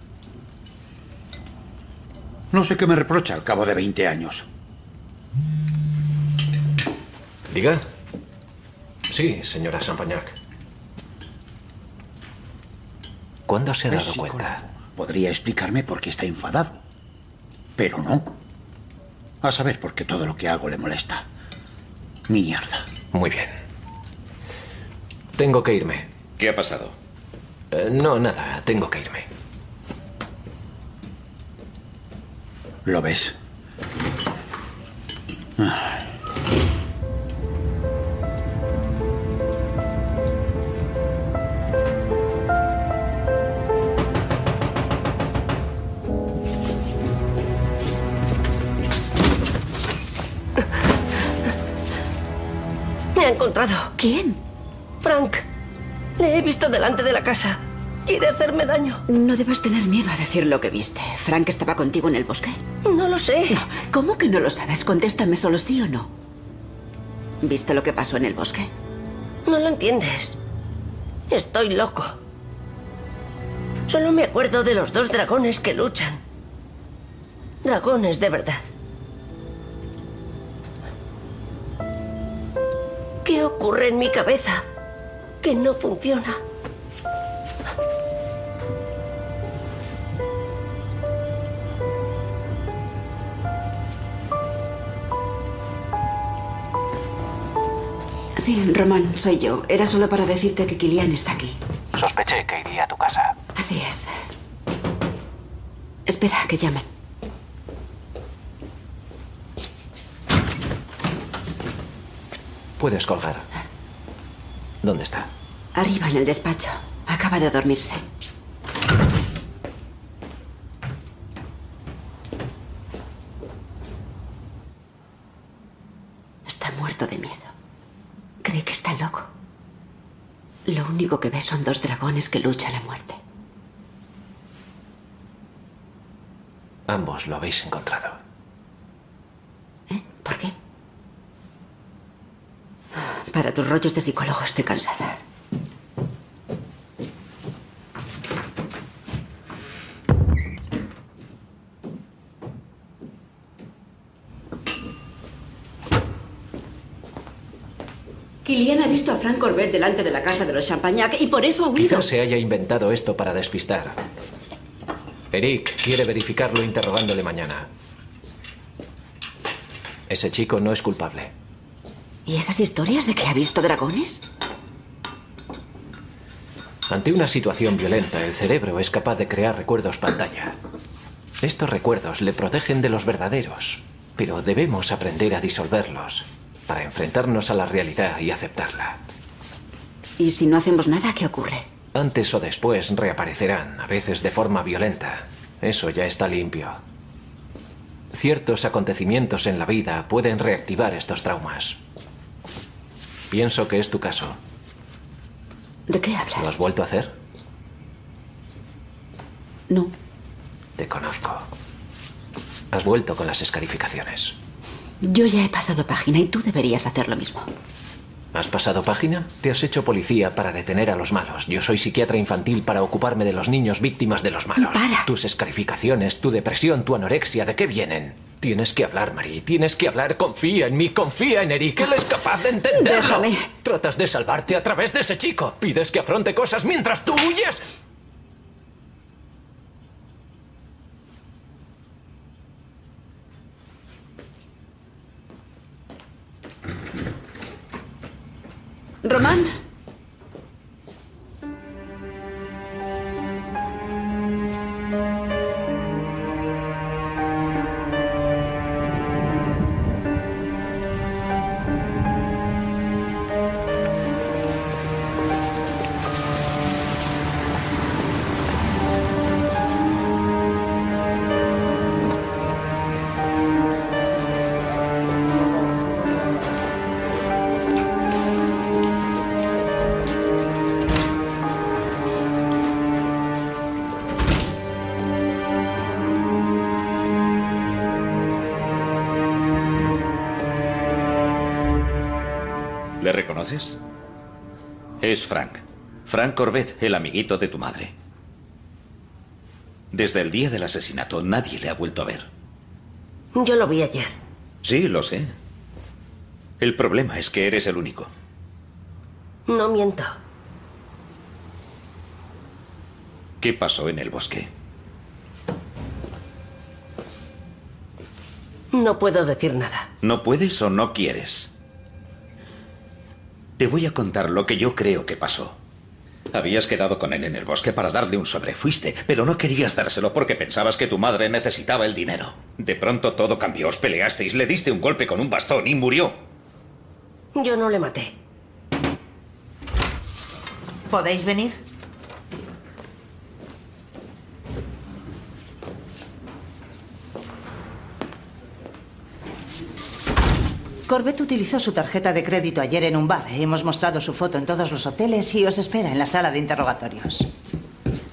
No sé qué me reprocha al cabo de 20 años. Diga. Sí, señora Champagnac. ¿Cuándo se ha dado cuenta? Podría explicarme por qué está enfadado. Pero no. A saber por qué todo lo que hago le molesta. Mierda. Muy bien. Tengo que irme. ¿Qué ha pasado? No, nada. Tengo que irme. ¿Lo ves? Me ha encontrado. ¿Quién? Frank. Le he visto delante de la casa. Quiere hacerme daño. No debes tener miedo a decir lo que viste. ¿Frank estaba contigo en el bosque? No lo sé. No. ¿Cómo que no lo sabes? Contéstame solo sí o no. ¿Viste lo que pasó en el bosque? No lo entiendes. Estoy loco. Solo me acuerdo de los 2 dragones que luchan. Dragones de verdad. ¿Qué ocurre en mi cabeza? Que no funciona. Sí, Román, soy yo. Era solo para decirte que Kilian está aquí. Sospeché que iría a tu casa. Así es. Espera, que llamen. Puedes colgar. ¿Dónde está? Arriba, en el despacho. Acaba de dormirse. Está muerto de miedo. Cree que está loco. Lo único que ve son 2 dragones que luchan a muerte. Ambos lo habéis encontrado. ¿Por qué? Para tus rollos de psicólogo estoy cansada. Kilian ha visto a Frank Corbett delante de la casa de los Champagnac y por eso ha huido. Quizás se haya inventado esto para despistar. Eric quiere verificarlo interrogándole mañana. Ese chico no es culpable. ¿Y esas historias de que ha visto dragones? Ante una situación violenta, el cerebro es capaz de crear recuerdos pantalla. Estos recuerdos le protegen de los verdaderos, pero debemos aprender a disolverlos para enfrentarnos a la realidad y aceptarla. ¿Y si no hacemos nada, qué ocurre? Antes o después reaparecerán, a veces de forma violenta. Eso ya está limpio. Ciertos acontecimientos en la vida pueden reactivar estos traumas. Pienso que es tu caso. ¿De qué hablas? ¿Lo has vuelto a hacer? No. Te conozco. Has vuelto con las escarificaciones. Yo ya he pasado página y tú deberías hacer lo mismo. ¿Has pasado página? Te has hecho policía para detener a los malos. Yo soy psiquiatra infantil para ocuparme de los niños víctimas de los malos. ¡Para! Tus escarificaciones, tu depresión, tu anorexia, ¿de qué vienen? Tienes que hablar, Marie. Tienes que hablar. Confía en mí. Confía en Eric. Él es capaz de entenderlo. Déjame. Tratas de salvarte a través de ese chico. Pides que afronte cosas mientras tú huyes. Román. ¿Le reconoces? Es Frank. Frank Corbett, el amiguito de tu madre. Desde el día del asesinato, nadie le ha vuelto a ver. Yo lo vi ayer. Sí, lo sé. El problema es que eres el único. No miento. ¿Qué pasó en el bosque? No puedo decir nada. ¿No puedes o no quieres? Te voy a contar lo que yo creo que pasó. Habías quedado con él en el bosque para darle un sobre. Fuiste, pero no querías dárselo porque pensabas que tu madre necesitaba el dinero. De pronto todo cambió, os peleasteis, le diste un golpe con un bastón y murió. Yo no le maté. ¿Podéis venir? Corbett utilizó su tarjeta de crédito ayer en un bar. Hemos mostrado su foto en todos los hoteles y os espera en la sala de interrogatorios.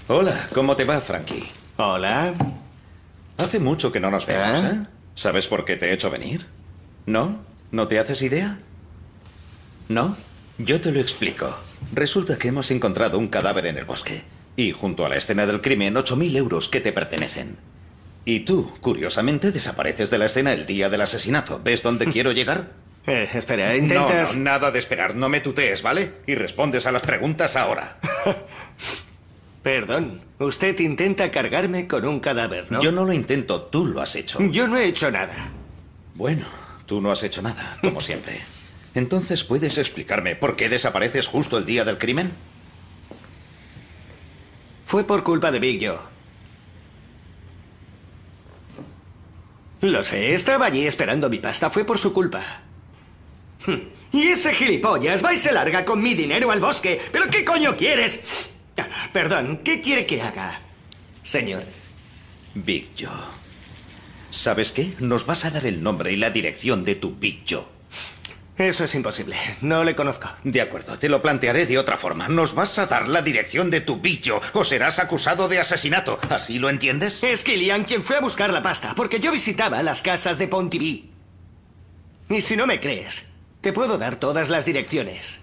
Hola, ¿cómo te va, Frankie? Hola. Hace mucho que no nos vemos, ¿eh? ¿Sabes por qué te he hecho venir? ¿No? ¿No te haces idea? ¿No? Yo te lo explico. Resulta que hemos encontrado un cadáver en el bosque. Y junto a la escena del crimen, 8.000 euros que te pertenecen. Y tú, curiosamente, desapareces de la escena el día del asesinato. ¿Ves dónde quiero llegar? Espera, intentas... No, nada de esperar. No me tutees, ¿vale? Y respondes a las preguntas ahora. Perdón, usted intenta cargarme con un cadáver, ¿no? Yo no lo intento, tú lo has hecho. Yo no he hecho nada. Bueno, tú no has hecho nada, como siempre. Entonces, ¿puedes explicarme por qué desapareces justo el día del crimen? Fue por culpa de Big Joe. Lo sé, estaba allí esperando mi pasta. Fue por su culpa. Y ese gilipollas va y se larga con mi dinero al bosque. ¿Pero qué coño quieres? Perdón, ¿qué quiere que haga, señor? Big Joe. ¿Sabes qué? Nos vas a dar el nombre y la dirección de tu Big Joe. Eso es imposible. No le conozco. De acuerdo, te lo plantearé de otra forma. Nos vas a dar la dirección de tu Big Joe o serás acusado de asesinato. ¿Así lo entiendes? Es Killian quien fue a buscar la pasta, porque yo visitaba las casas de Pontivy. Y si no me crees, te puedo dar todas las direcciones.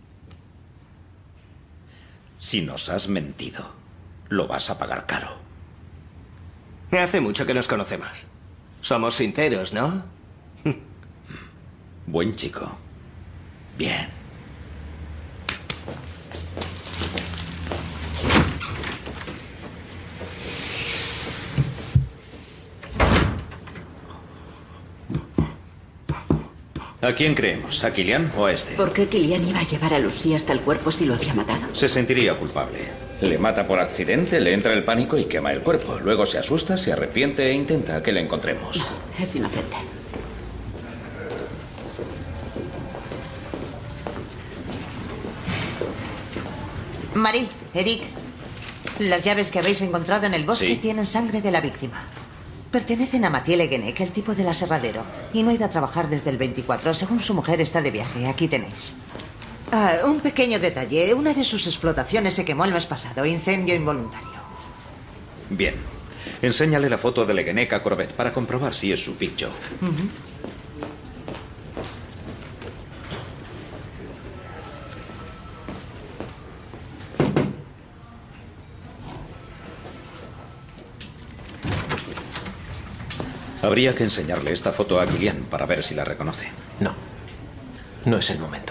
Si nos has mentido, lo vas a pagar caro. Hace mucho que nos conocemos. Somos sinceros, ¿no? Buen chico. Bien. ¿A quién creemos? ¿A Killian o a este? ¿Por qué Killian iba a llevar a Lucy hasta el cuerpo si lo había matado? Se sentiría culpable. Le mata por accidente, le entra el pánico y quema el cuerpo. Luego se asusta, se arrepiente e intenta que le encontremos. Es inocente. Marie, Eric, las llaves que habéis encontrado en el bosque tienen sangre de la víctima. Pertenecen a Mathieu Leguenec, el tipo del aserradero. Y no ha ido a trabajar desde el 24. Según su mujer, está de viaje. Aquí tenéis. Un pequeño detalle. Una de sus explotaciones se quemó el mes pasado. Incendio involuntario. Bien. Enséñale la foto de Leguenec a Corbett para comprobar si es su Big Joe. Habría que enseñarle esta foto a Killian para ver si la reconoce. No. No es el momento.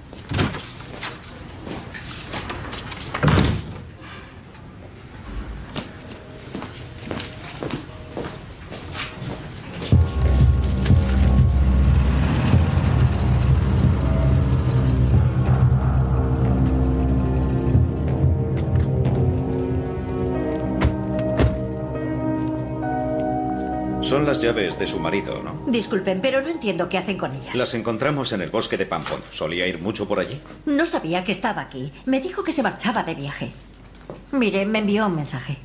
Son las llaves de su marido, ¿no? Disculpen, pero no entiendo qué hacen con ellas. Las encontramos en el bosque de Pampón. ¿Solía ir mucho por allí? No sabía que estaba aquí. Me dijo que se marchaba de viaje. Mire, me envió un mensaje.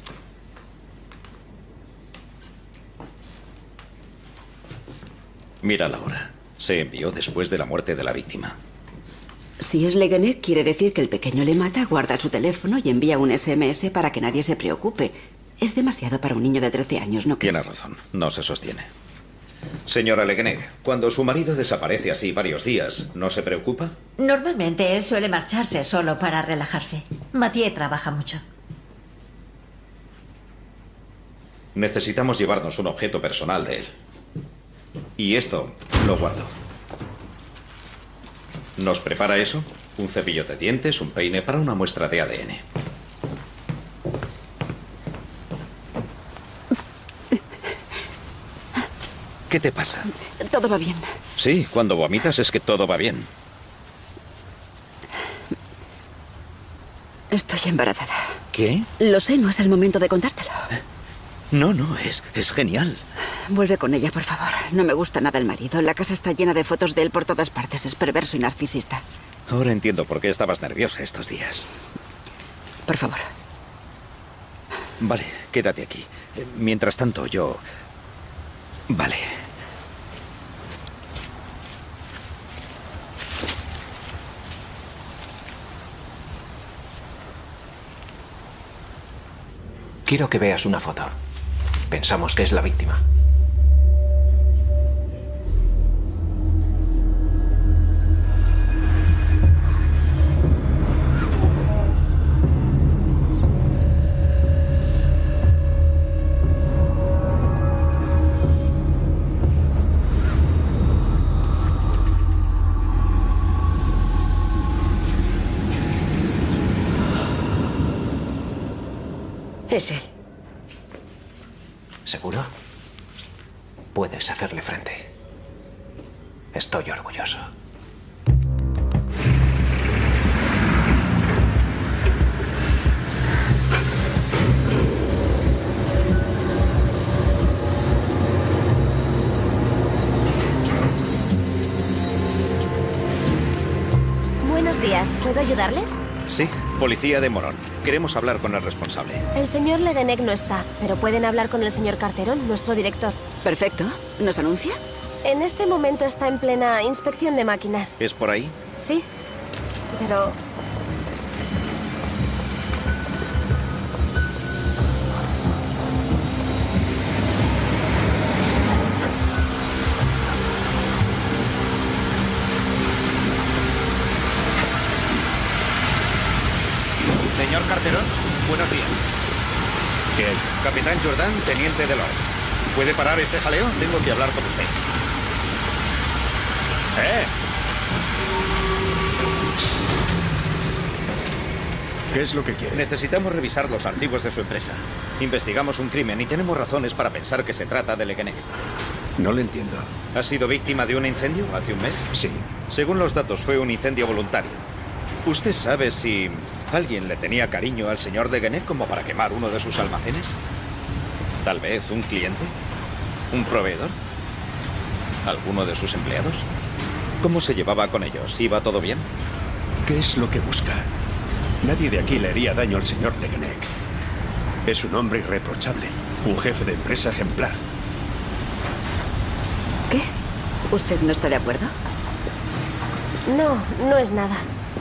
Mira la hora. Se envió después de la muerte de la víctima. Si es Leguenec, quiere decir que el pequeño le mata, guarda su teléfono y envía un SMS para que nadie se preocupe. Es demasiado para un niño de 13 años, ¿no crees? Tiene razón. No se sostiene. Señora Leguenec, cuando su marido desaparece así varios días, ¿no se preocupa? Normalmente él suele marcharse solo para relajarse. Mathieu trabaja mucho. Necesitamos llevarnos un objeto personal de él. Y esto lo guardo. ¿Nos prepara eso? Un cepillo de dientes, un peine para una muestra de ADN. ¿Qué te pasa? Todo va bien. Sí, cuando vomitas es que todo va bien. Estoy embarazada. ¿Qué? Lo sé, no es el momento de contártelo. No, es genial. Vuelve con ella, por favor. No me gusta nada el marido. La casa está llena de fotos de él por todas partes. Es perverso y narcisista. Ahora entiendo por qué estabas nerviosa estos días. Por favor. Vale, quédate aquí. Mientras tanto, yo... Vale. Quiero que veas una foto. Pensamos que es la víctima. Es él. ¿Seguro? Puedes hacerle frente. Estoy orgulloso. Buenos días, ¿puedo ayudarles? Sí, policía de Morón. Queremos hablar con el responsable. El señor Le Guenec no está, pero pueden hablar con el señor Carterón, nuestro director. Perfecto. ¿Nos anuncia? En este momento está en plena inspección de máquinas. ¿Es por ahí? Sí, pero... Señor Carterón, buenos días. ¿Qué hay? Capitán Jordan, teniente de Lord. ¿Puede parar este jaleo? Tengo que hablar con usted. ¿Qué es lo que quiere? Necesitamos revisar los archivos de su empresa. Investigamos un crimen y tenemos razones para pensar que se trata de Le Guenec. No le entiendo. ¿Ha sido víctima de un incendio hace un mes? Sí. Según los datos, fue un incendio voluntario. ¿Usted sabe si alguien le tenía cariño al señor Le Guenec como para quemar uno de sus almacenes? ¿Tal vez un cliente? ¿Un proveedor? ¿Alguno de sus empleados? ¿Cómo se llevaba con ellos? ¿Iba todo bien? ¿Qué es lo que busca? Nadie de aquí le haría daño al señor Le Guenec. Es un hombre irreprochable, un jefe de empresa ejemplar. ¿Qué? ¿Usted no está de acuerdo? No, no es nada.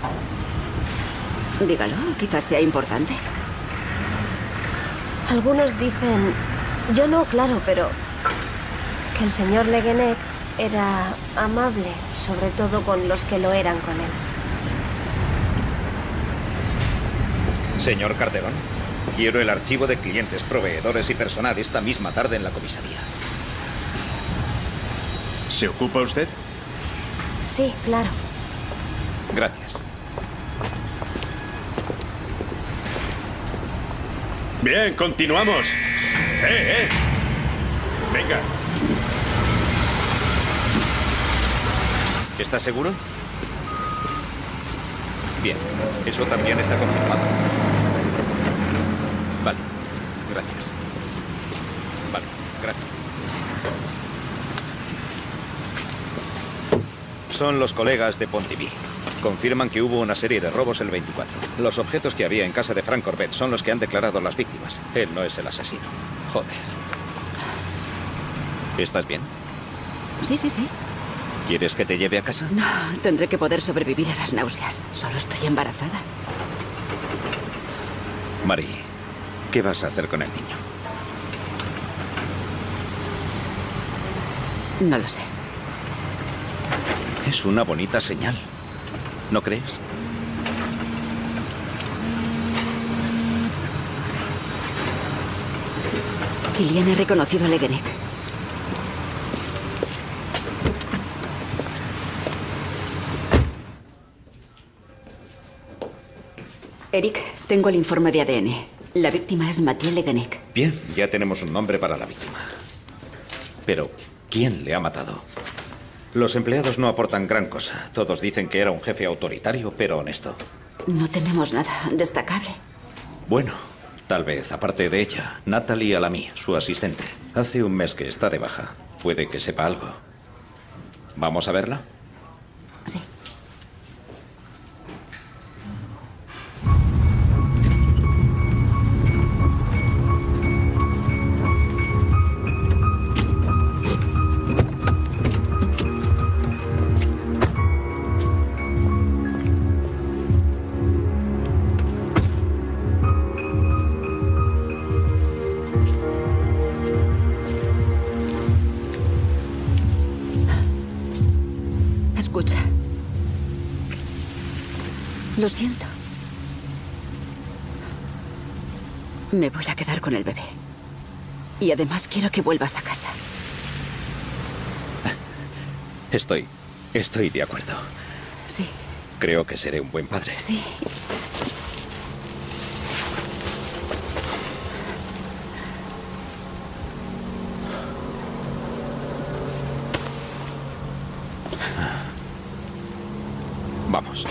Dígalo, quizás sea importante. Algunos dicen... Yo no, claro, pero... que el señor Le Guenec era amable, sobre todo con los que lo eran con él. Señor Carterón, quiero el archivo de clientes, proveedores y personal esta misma tarde en la comisaría. ¿Se ocupa usted? Sí, claro. Gracias. Bien, continuamos. Venga. ¿Está seguro? Bien, eso también está confirmado. Vale, gracias. Vale, gracias. Son los colegas de Pontivy. Confirman que hubo una serie de robos el 24. Los objetos que había en casa de Frank Corbett son los que han declarado las víctimas. Él no es el asesino. Joder. ¿Estás bien? Sí, sí, sí. ¿Quieres que te lleve a casa? No, tendré que poder sobrevivir a las náuseas. Solo estoy embarazada. Marie, ¿qué vas a hacer con el niño? No lo sé. Es una bonita señal. ¿No crees? Kilian ha reconocido a Le Guenec. Eric, tengo el informe de ADN. La víctima es Mathieu Le Guenec. Bien, ya tenemos un nombre para la víctima. Pero, ¿quién le ha matado? Los empleados no aportan gran cosa. Todos dicen que era un jefe autoritario, pero honesto. No tenemos nada destacable. Bueno, tal vez, aparte de ella, Natalie Alamy, su asistente. Hace un mes que está de baja. Puede que sepa algo. ¿Vamos a verla? Sí. Lo siento. Me voy a quedar con el bebé. Y además quiero que vuelvas a casa. Estoy de acuerdo. Sí. Creo que seré un buen padre. Sí. Vamos.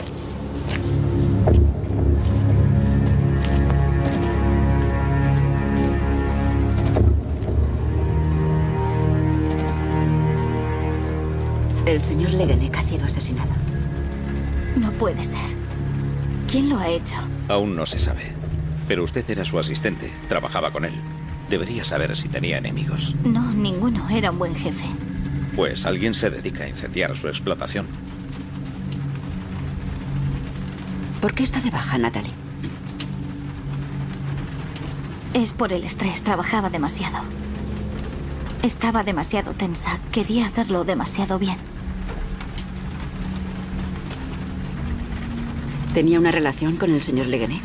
El señor Le Guenec ha sido asesinado. No puede ser. ¿Quién lo ha hecho? Aún no se sabe. Pero usted era su asistente. Trabajaba con él. Debería saber si tenía enemigos. No, ninguno. Era un buen jefe. Pues alguien se dedica a incendiar su explotación. ¿Por qué está de baja, Natalie? Es por el estrés. Trabajaba demasiado. Estaba demasiado tensa. Quería hacerlo demasiado bien. ¿Tenía una relación con el señor Le Guenec?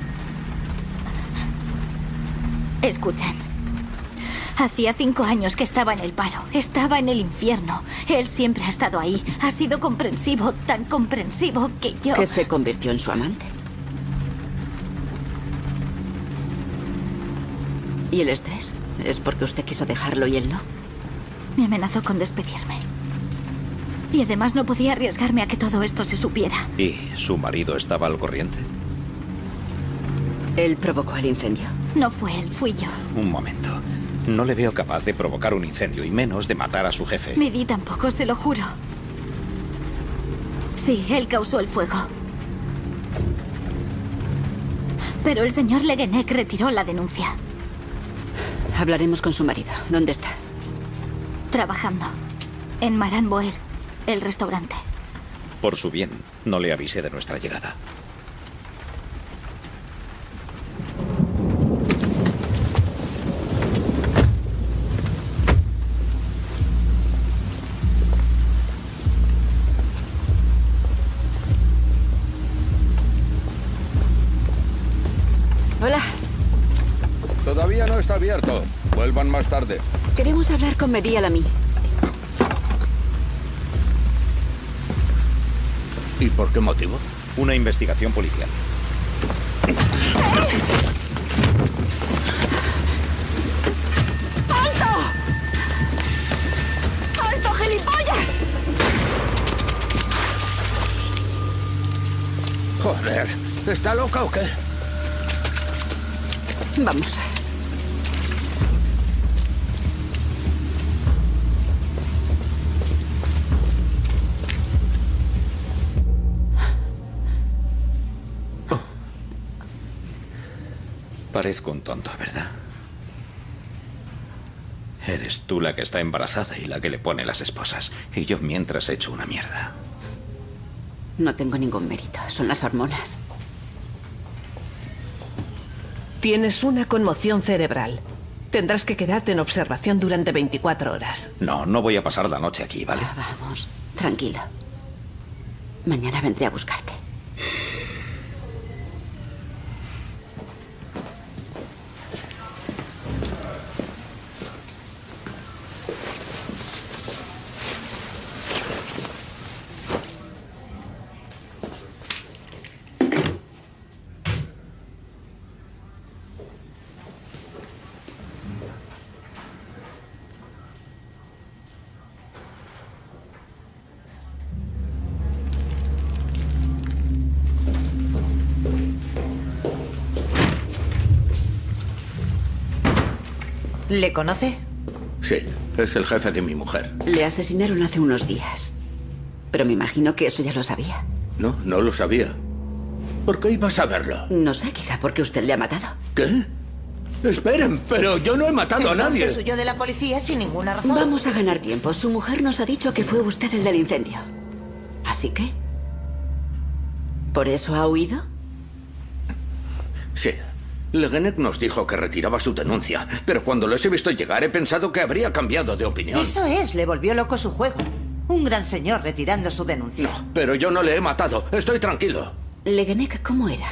Escuchen. Hacía 5 años que estaba en el paro. Estaba en el infierno. Él siempre ha estado ahí. Ha sido comprensivo, tan comprensivo que yo... ¿Que se convirtió en su amante? ¿Y el estrés? ¿Es porque usted quiso dejarlo y él no? Me amenazó con despedirme. Y además no podía arriesgarme a que todo esto se supiera. ¿Y su marido estaba al corriente? Él provocó el incendio. No fue él, fui yo. Un momento. No le veo capaz de provocar un incendio y menos de matar a su jefe. Mehdi tampoco, se lo juro. Sí, él causó el fuego. Pero el señor Le Guenec retiró la denuncia. Hablaremos con su marido. ¿Dónde está? Trabajando. En Maran Boel, el restaurante. Por su bien, no le avise de nuestra llegada. Hola. Todavía no está abierto. Vuelvan más tarde. Queremos hablar con Mehdi Alami. ¿Y por qué motivo? Una investigación policial. ¡Alto! ¡Alto, gilipollas! Joder, ¿está loca o qué? Vamos. Parezco un tonto, ¿verdad? Eres tú la que está embarazada y la que le pone las esposas. Y yo mientras he hecho una mierda. No tengo ningún mérito. Son las hormonas. Tienes una conmoción cerebral. Tendrás que quedarte en observación durante 24 horas. No, no voy a pasar la noche aquí, ¿vale? Vamos, tranquilo. Mañana vendré a buscarte. ¿Le conoce? Sí, es el jefe de mi mujer. Le asesinaron hace unos días. Pero me imagino que eso ya lo sabía. No, no lo sabía. ¿Por qué iba a saberlo? No sé, quizá porque usted le ha matado. ¿Qué? Esperen, pero yo no he matado a nadie. Entonces huyó de la policía sin ninguna razón. Vamos a ganar tiempo. Su mujer nos ha dicho que fue usted el del incendio. ¿Así que? ¿Por eso ha huido? Sí. Le Guenec nos dijo que retiraba su denuncia, pero cuando los he visto llegar he pensado que habría cambiado de opinión. Eso es, le volvió loco su juego. Un gran señor retirando su denuncia. No, pero yo no le he matado. Estoy tranquilo. ¿Leguenec cómo era?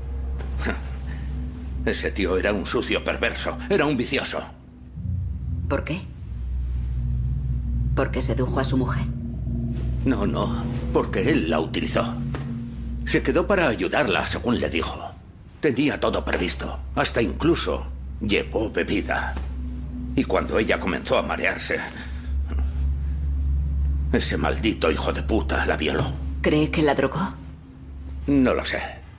Ese tío era un sucio perverso. Era un vicioso. ¿Por qué? ¿Porque sedujo a su mujer? No, porque él la utilizó. Se quedó para ayudarla, según le dijo. Tenía todo previsto. Hasta incluso llevó bebida. Y cuando ella comenzó a marearse, ese maldito hijo de puta la violó. ¿Cree que la drogó? No lo sé.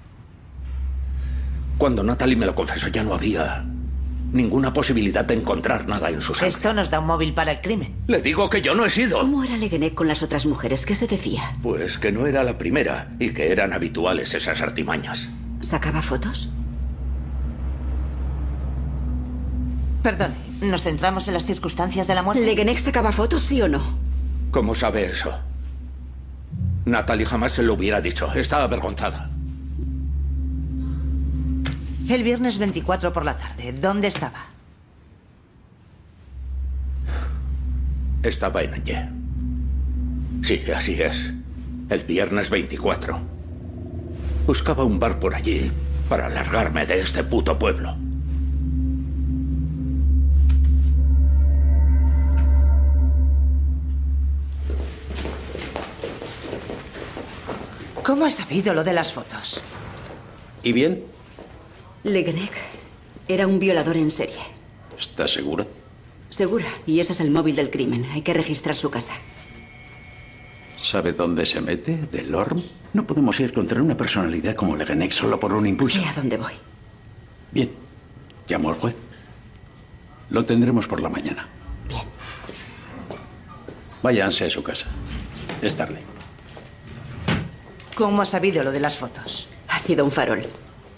Cuando Natalie me lo confesó, ya no había ninguna posibilidad de encontrar nada en su sangre. Esto nos da un móvil para el crimen. Le digo que yo no he sido. ¿Cómo era Leguenec con las otras mujeres? ¿Qué se decía? Pues que no era la primera y que eran habituales esas artimañas. ¿Sacaba fotos? Perdone, ¿nos centramos en las circunstancias de la muerte? ¿Leguenec sacaba fotos, sí o no? ¿Cómo sabe eso? Natalie jamás se lo hubiera dicho. Está avergonzada. El viernes 24 por la tarde, ¿dónde estaba? Estaba en Angers. Sí, así es. El viernes 24. Buscaba un bar por allí para largarme de este puto pueblo. ¿Cómo has sabido lo de las fotos? ¿Y bien? Leguenec era un violador en serie. ¿Estás segura? Segura, y ese es el móvil del crimen. Hay que registrar su casa. ¿Sabe dónde se mete? ¿Delorme? No podemos ir contra una personalidad como Leguenec solo por un impulso. Sé a dónde voy. Bien. Llamo al juez. Lo tendremos por la mañana. Bien. Váyanse a su casa. Es tarde. ¿Cómo has sabido lo de las fotos? Ha sido un farol.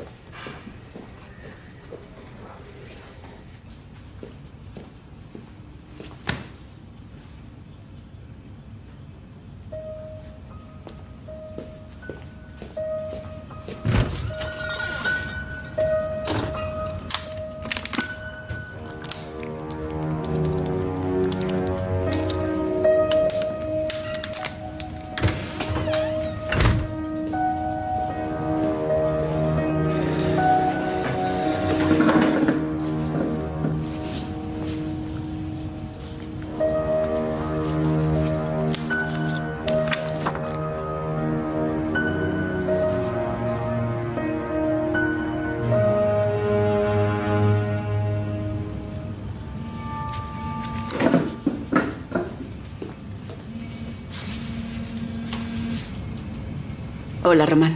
Hola, Román.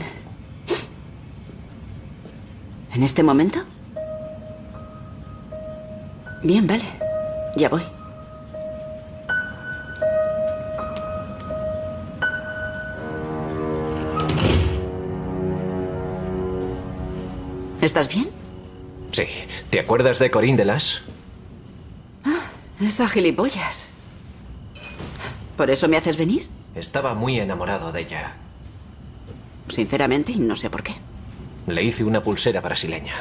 ¿En este momento? Bien, vale. Ya voy. ¿Estás bien? Sí. ¿Te acuerdas de Corinne Delas? Esa gilipollas. ¿Por eso me haces venir? Estaba muy enamorado de ella. Sinceramente, no sé por qué. Le hice una pulsera brasileña.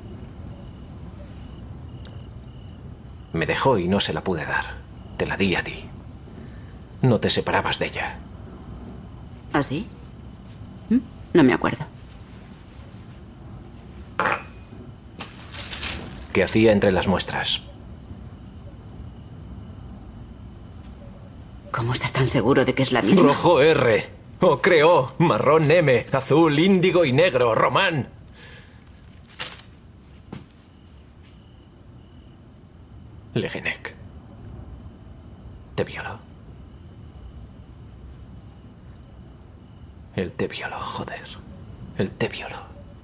Me dejó y no se la pude dar. Te la di a ti. No te separabas de ella. ¿Ah, sí? No me acuerdo. ¿Qué hacía entre las muestras? ¿Cómo estás tan seguro de que es la misma? Rojo R. Ocre O, marrón M, azul, índigo y negro, Román. Leguenec. ¿Te violó? Él te violó, joder. Él te violó.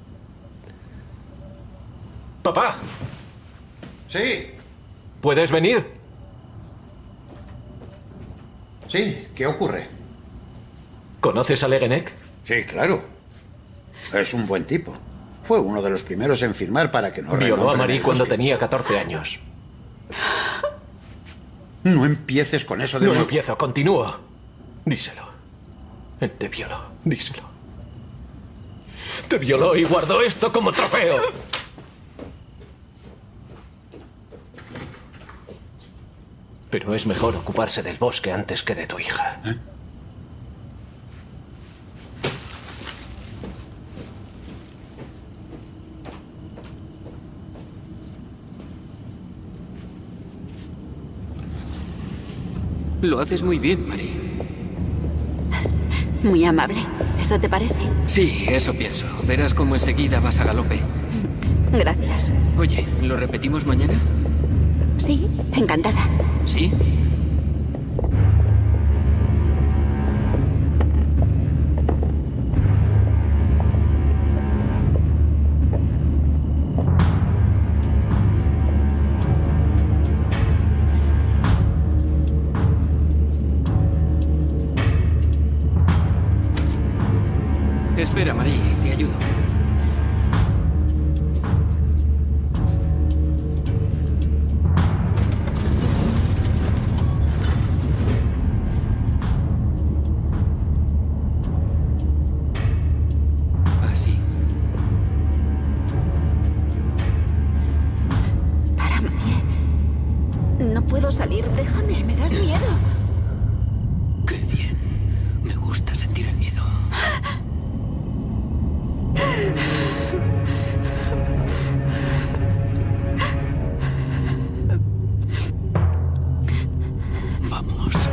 ¡Papá! Sí. ¿Puedes venir? Sí, ¿qué ocurre? ¿Conoces a Leguenec? Sí, claro. Es un buen tipo. Fue uno de los primeros en firmar para que no violó a renombren Marie el cuando bosque. tenía 14 años. No empieces con eso de No nuevo. empiezo, continúo. Díselo. Él te violó, díselo. Te violó y guardó esto como trofeo. Pero es mejor ocuparse del bosque antes que de tu hija. Lo haces muy bien, Marie. Muy amable. ¿Eso te parece? Sí, eso pienso. Verás cómo enseguida vas a galope. Gracias. Oye, ¿lo repetimos mañana? Sí, encantada. ¿Sí? Espera, Marie, te ayudo. Así. Para, Mathieu. No puedo salir, déjame, me das miedo. Qué bien. Me gusta sentir el miedo. Vamos.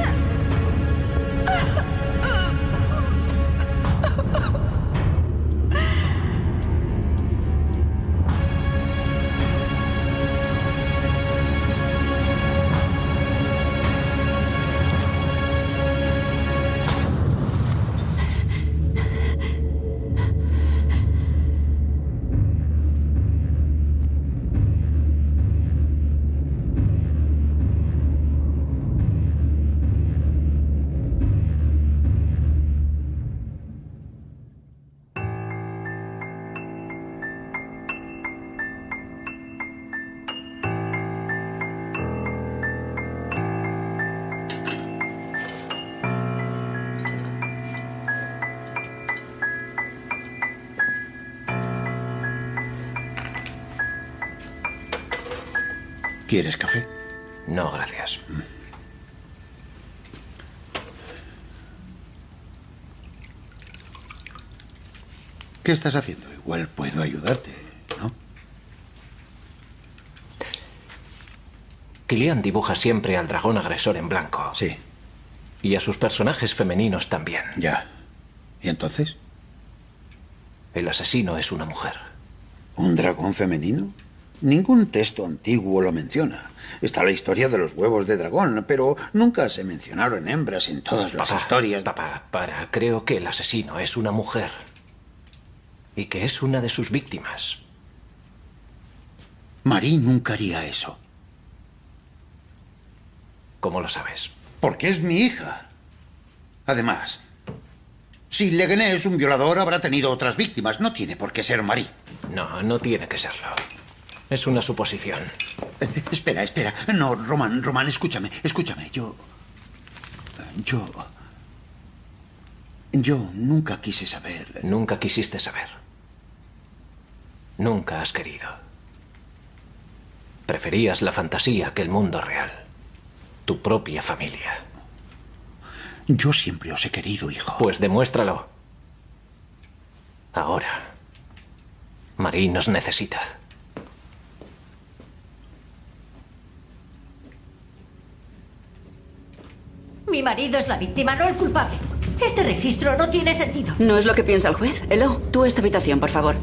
¿Quieres café? No, gracias. ¿Qué estás haciendo? Igual puedo ayudarte, ¿no? Kilian dibuja siempre al dragón agresor en blanco. Sí. Y a sus personajes femeninos también. Ya. ¿Y entonces? El asesino es una mujer. ¿Un dragón femenino? Ningún texto antiguo lo menciona. Está la historia de los huevos de dragón, pero nunca se mencionaron hembras en todas las historias. Papá, creo que el asesino es una mujer. Y que es una de sus víctimas. Marie nunca haría eso. ¿Cómo lo sabes? Porque es mi hija. Además, si Le Guenec es un violador, habrá tenido otras víctimas. No tiene por qué ser Marie. No, no tiene que serlo. Es una suposición. Espera. No, Román, escúchame. Yo nunca quise saber. Nunca quisiste saber. Nunca has querido. Preferías la fantasía que el mundo real. Tu propia familia. Yo siempre os he querido, hijo. Pues demuéstralo. Ahora. Marie nos necesita. Mi marido es la víctima, no el culpable. Este registro no tiene sentido. No es lo que piensa el juez. Elo, tú a esta habitación, por favor.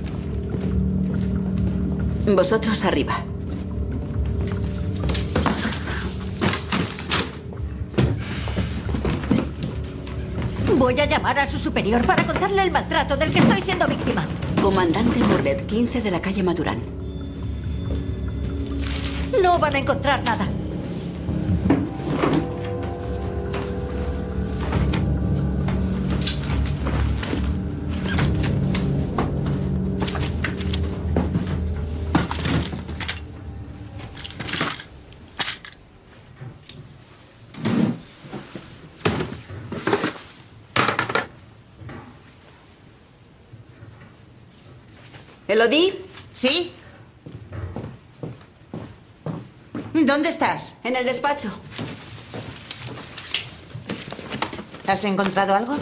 Vosotros arriba. Voy a llamar a su superior para contarle el maltrato del que estoy siendo víctima. Comandante Morlet, 15 de la calle Maturán. No van a encontrar nada. ¿Elodie? ¿Sí? ¿Dónde estás? En el despacho. ¿Has encontrado algo?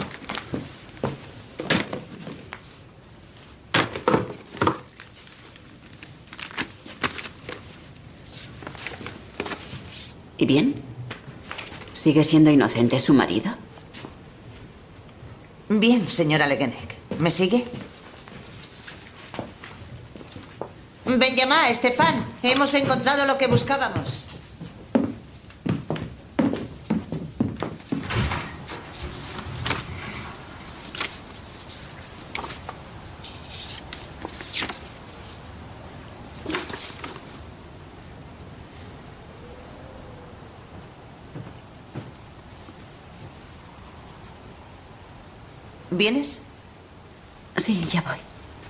¿Y bien? ¿Sigue siendo inocente su marido? Bien, señora Leguenec. ¿Me sigue? Benjamín, Estefan, hemos encontrado lo que buscábamos. ¿Vienes? Sí, ya voy.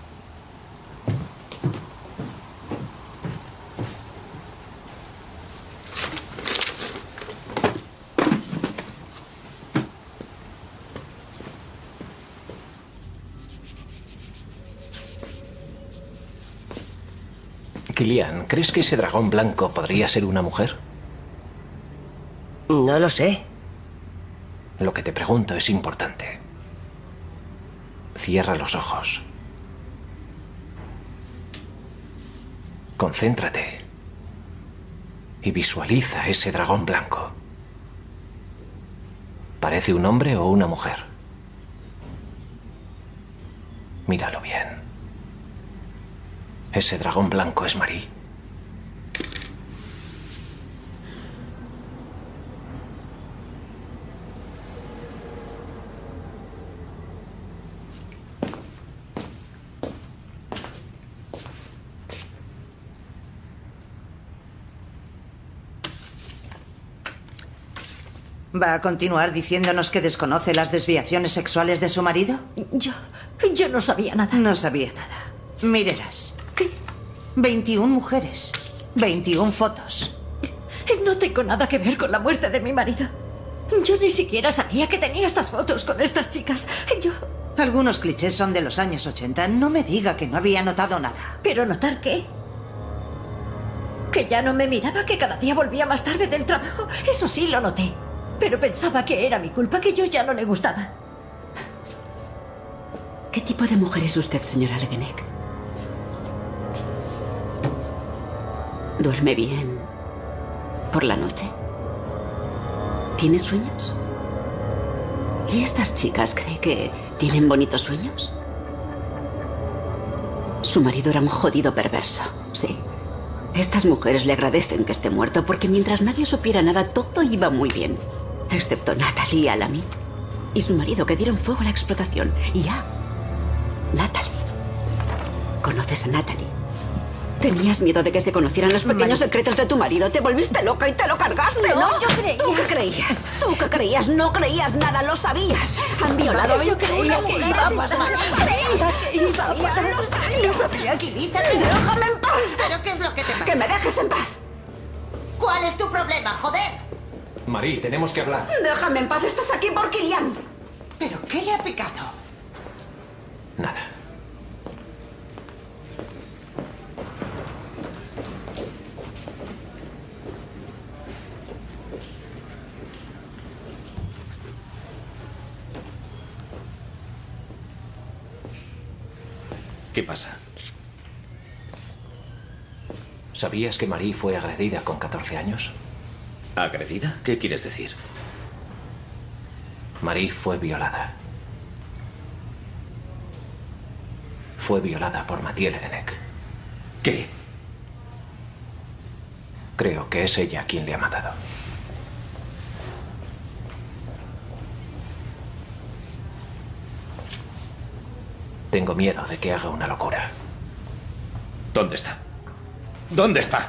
Kilian, ¿crees que ese dragón blanco podría ser una mujer? No lo sé. Lo que te pregunto es importante. Cierra los ojos. Concéntrate. Y visualiza ese dragón blanco. ¿Parece un hombre o una mujer? Míralo bien. Ese dragón blanco es Marie. ¿Va a continuar diciéndonos que desconoce las desviaciones sexuales de su marido? Yo no sabía nada. No sabía nada. Mírelas. ¿Qué? 21 mujeres. 21 fotos. No tengo nada que ver con la muerte de mi marido. Yo ni siquiera sabía que tenía estas fotos con estas chicas. Algunos clichés son de los años 80. No me diga que no había notado nada. ¿Pero notar qué? Que ya no me miraba, que cada día volvía más tarde del trabajo. Eso sí lo noté. Pero pensaba que era mi culpa, que yo ya no le gustaba. ¿Qué tipo de mujer es usted, señora Leguenec? ¿Duerme bien por la noche? ¿Tiene sueños? ¿Y estas chicas cree que tienen bonitos sueños? Su marido era un jodido perverso, sí. Estas mujeres le agradecen que esté muerto porque mientras nadie supiera nada, todo iba muy bien. Excepto Natalie y Alami. Y su marido, que dieron fuego a la explotación. Y a Natalie. ¿Conoces a Natalie? Tenías miedo de que se conocieran los pequeños secretos de tu marido. Te volviste loca y te lo cargaste, ¿no? No, yo creía. ¿Tú qué creías? ¿Tú qué creías? No creías nada, lo sabías. Han violado a Yo creía que iba a pasar. No sabía. Tranquilízate. Déjame en paz. ¿Pero qué es lo que te pasa? Que me dejes en paz. ¿Cuál es tu problema, joder? Marie, tenemos que hablar. Déjame en paz. Estás aquí por Kilian. ¿Pero qué le ha picado? Nada. ¿Qué pasa? ¿Sabías que Marie fue agredida con 14 años? ¿Agredida? ¿Qué quieres decir? Marie fue violada. Fue violada por Mathieu Leguenec. ¿Qué? Creo que es ella quien le ha matado. Tengo miedo de que haga una locura. ¿Dónde está? ¿Dónde está?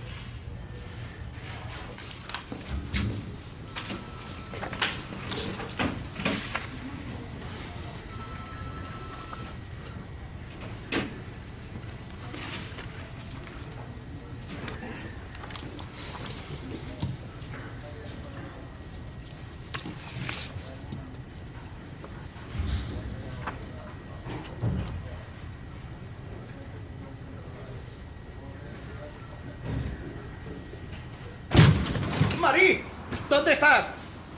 ¡Marie! ¿Dónde estás?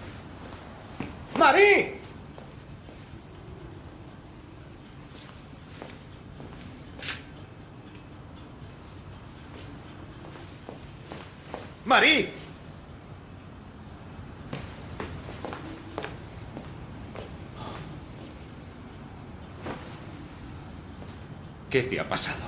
¡Marie! ¡Marie! ¿Qué te ha pasado?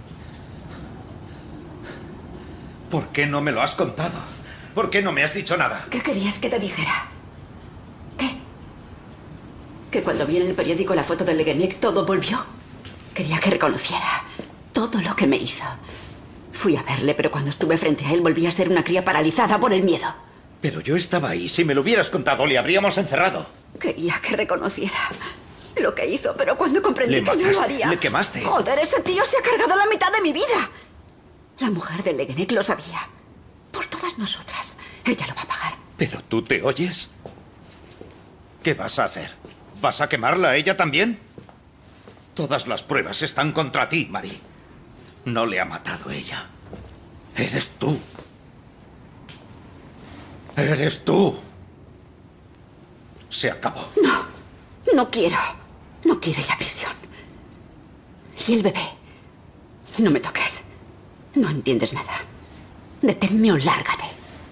¿Por qué no me lo has contado? ¿Por qué no me has dicho nada? ¿Qué querías que te dijera? ¿Qué? ¿Que cuando vi en el periódico la foto de Le Guenec todo volvió? Quería que reconociera todo lo que me hizo. Fui a verle, pero cuando estuve frente a él volví a ser una cría paralizada por el miedo. Pero yo estaba ahí. Si me lo hubieras contado, le habríamos encerrado. Quería que reconociera lo que hizo, pero cuando comprendí que no lo haría... Le quemaste. Joder, ese tío se ha cargado la mitad de mi vida. La mujer de Le Guenec lo sabía. Por todas nosotras. Ella lo va a pagar. ¿Pero tú te oyes? ¿Qué vas a hacer? ¿Vas a quemarla a ella también? Todas las pruebas están contra ti, Marie. No le ha matado ella. Eres tú. ¡Eres tú! Se acabó. No, no quiero. No quiero ir a prisión. Y el bebé. No me toques. No entiendes nada. Deténme o lárgate.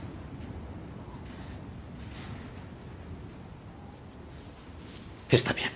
Está bien.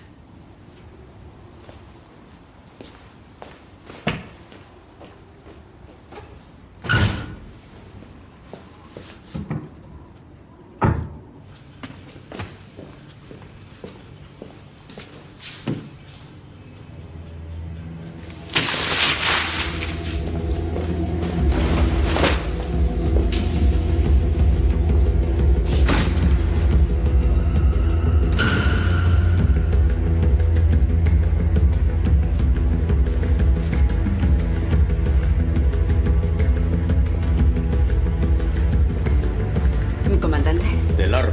Mi comandante. Delorme.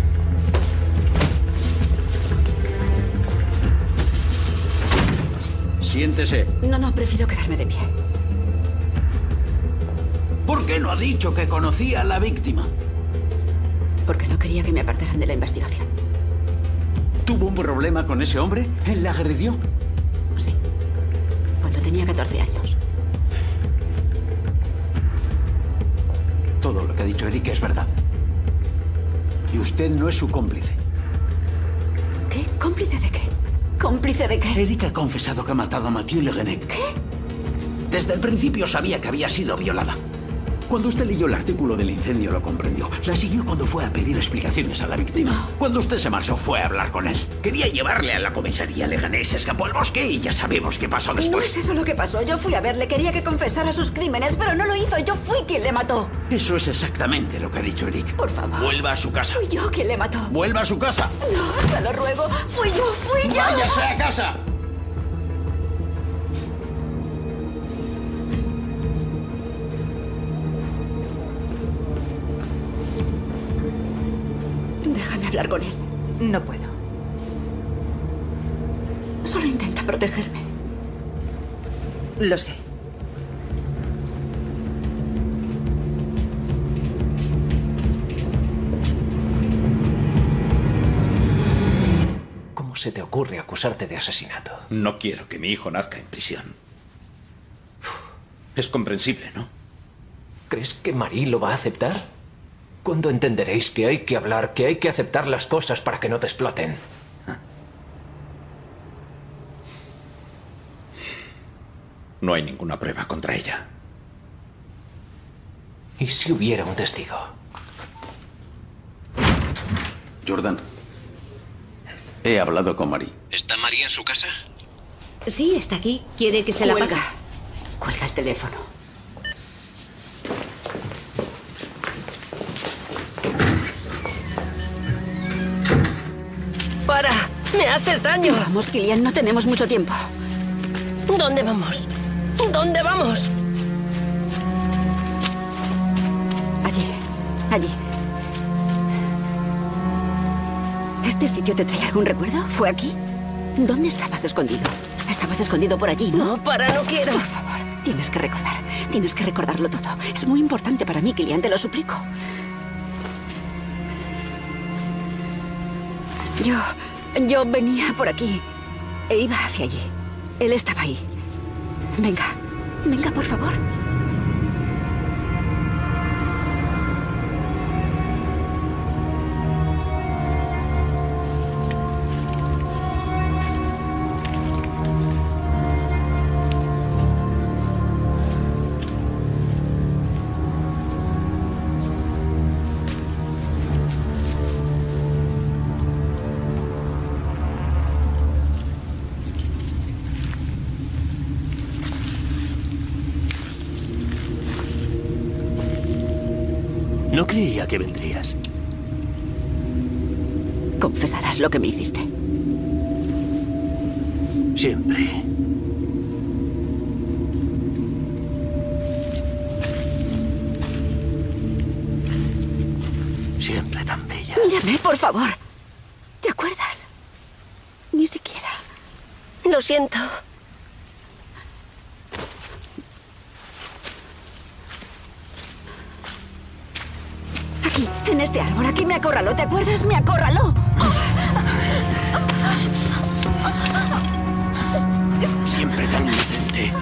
Siéntese. No, prefiero quedarme de pie. ¿Por qué no ha dicho que conocía a la víctima? Porque no quería que me apartaran de la investigación. ¿Tuvo un problema con ese hombre? ¿Él la agredió? Sí. Cuando tenía 14 años. Todo lo que ha dicho Eric es verdad. Y usted no es su cómplice. ¿Qué? ¿Cómplice de qué? ¿Cómplice de qué? Eric ha confesado que ha matado a Mathieu Le Guenec. ¿Qué? Desde el principio sabía que había sido violada. Cuando usted leyó el artículo del incendio lo comprendió. La siguió cuando fue a pedir explicaciones a la víctima. No. Cuando usted se marchó fue a hablar con él. Quería llevarle a la comisaría. Le Guenec, se escapó al bosque y ya sabemos qué pasó No después. es eso lo que pasó. Yo fui a verle, quería que confesara sus crímenes, pero no lo hizo. Yo fui quien le mató. Eso es exactamente lo que ha dicho Eric. Por favor. Vuelva a su casa. Fui yo quien le mató. Vuelva a su casa. No, se lo ruego. Fui yo. ¡Váyase a casa! Déjame hablar con él. No puedo. Solo intenta protegerme. Lo sé. ¿Cómo se te ocurre acusarte de asesinato? No quiero que mi hijo nazca en prisión. Es comprensible, ¿no? ¿Crees que Marie lo va a aceptar? ¿Cuándo entenderéis que hay que hablar, que hay que aceptar las cosas para que no te exploten? No hay ninguna prueba contra ella. ¿Y si hubiera un testigo? Jordan, he hablado con Marie. ¿Está Marie en su casa? Sí, está aquí. ¿Quiere que se la pase? Cuelga el teléfono. ¡Para! ¡Me haces daño! Vamos, Kilian, no tenemos mucho tiempo. ¿Dónde vamos? ¿Dónde vamos? Allí. ¿Este sitio te trae algún recuerdo? ¿Fue aquí? ¿Dónde estabas escondido? Estabas escondido por allí, ¿no? No, para, no quiero. Por favor, tienes que recordar. Tienes que recordarlo todo. Es muy importante para mí, Kilian, te lo suplico. Yo venía por aquí e iba hacia allí. Él estaba ahí. Venga, por favor. No creía que vendrías. Confesarás lo que me hiciste. Siempre. Siempre tan bella. Mírame, por favor. ¿Te acuerdas? Ni siquiera. Lo siento. Aquí, en este árbol, aquí me acorraló. ¿Te acuerdas? Me acorraló. Siempre tan inocente.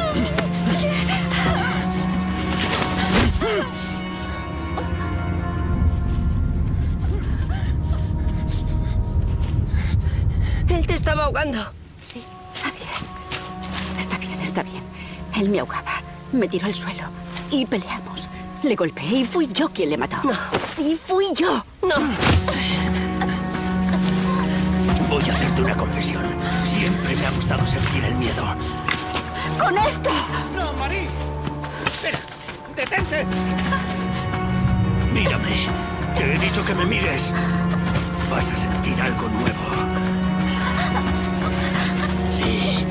Él te estaba ahogando. Sí, así es. Está bien, está bien. Él me ahogaba, me tiró al suelo y peleamos. Le golpeé y fui yo quien le mató. No. Sí, fui yo. No. Voy a hacerte una confesión. Siempre me ha gustado sentir el miedo. ¡Con esto! ¡No, Marie! ¡Espera! ¡Detente! Mírame. Te he dicho que me mires. Vas a sentir algo nuevo. Sí.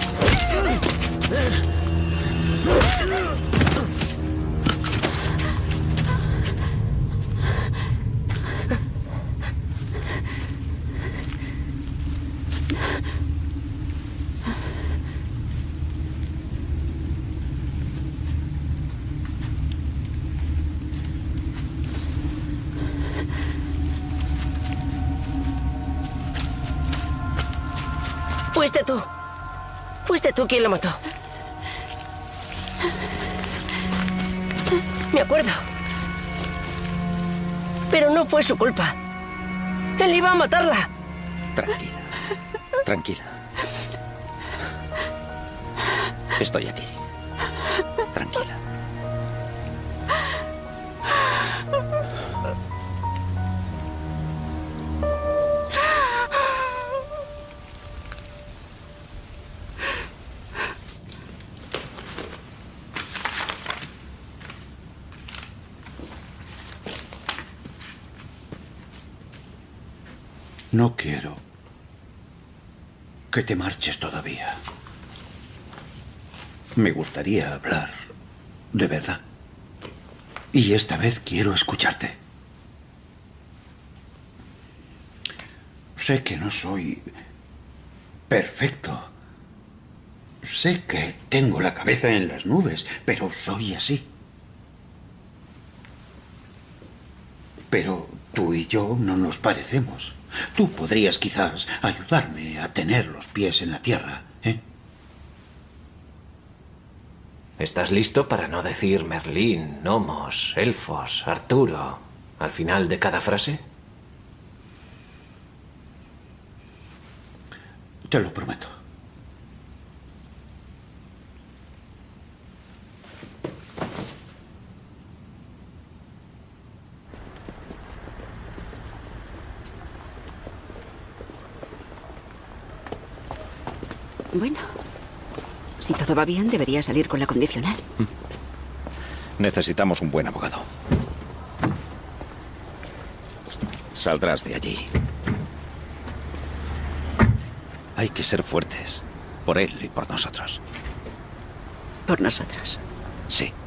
Fuiste tú. Fuiste tú quien lo mató. Me acuerdo. Pero no fue su culpa. Él iba a matarla. Tranquila. Tranquila. Estoy aquí. Tranquila. No quiero que te marches todavía. Me gustaría hablar, de verdad. Y esta vez quiero escucharte. Sé que no soy perfecto. Sé que tengo la cabeza en las nubes, pero soy así. Pero tú y yo no nos parecemos. Tú podrías quizás ayudarme a tener los pies en la tierra, ¿eh? ¿Estás listo para no decir Merlín, gnomos, elfos, Arturo al final de cada frase? Te lo prometo. Bueno, si todo va bien, debería salir con la condicional. Necesitamos un buen abogado. Saldrás de allí. Hay que ser fuertes. Por él y por nosotros. ¿Por nosotros? Sí.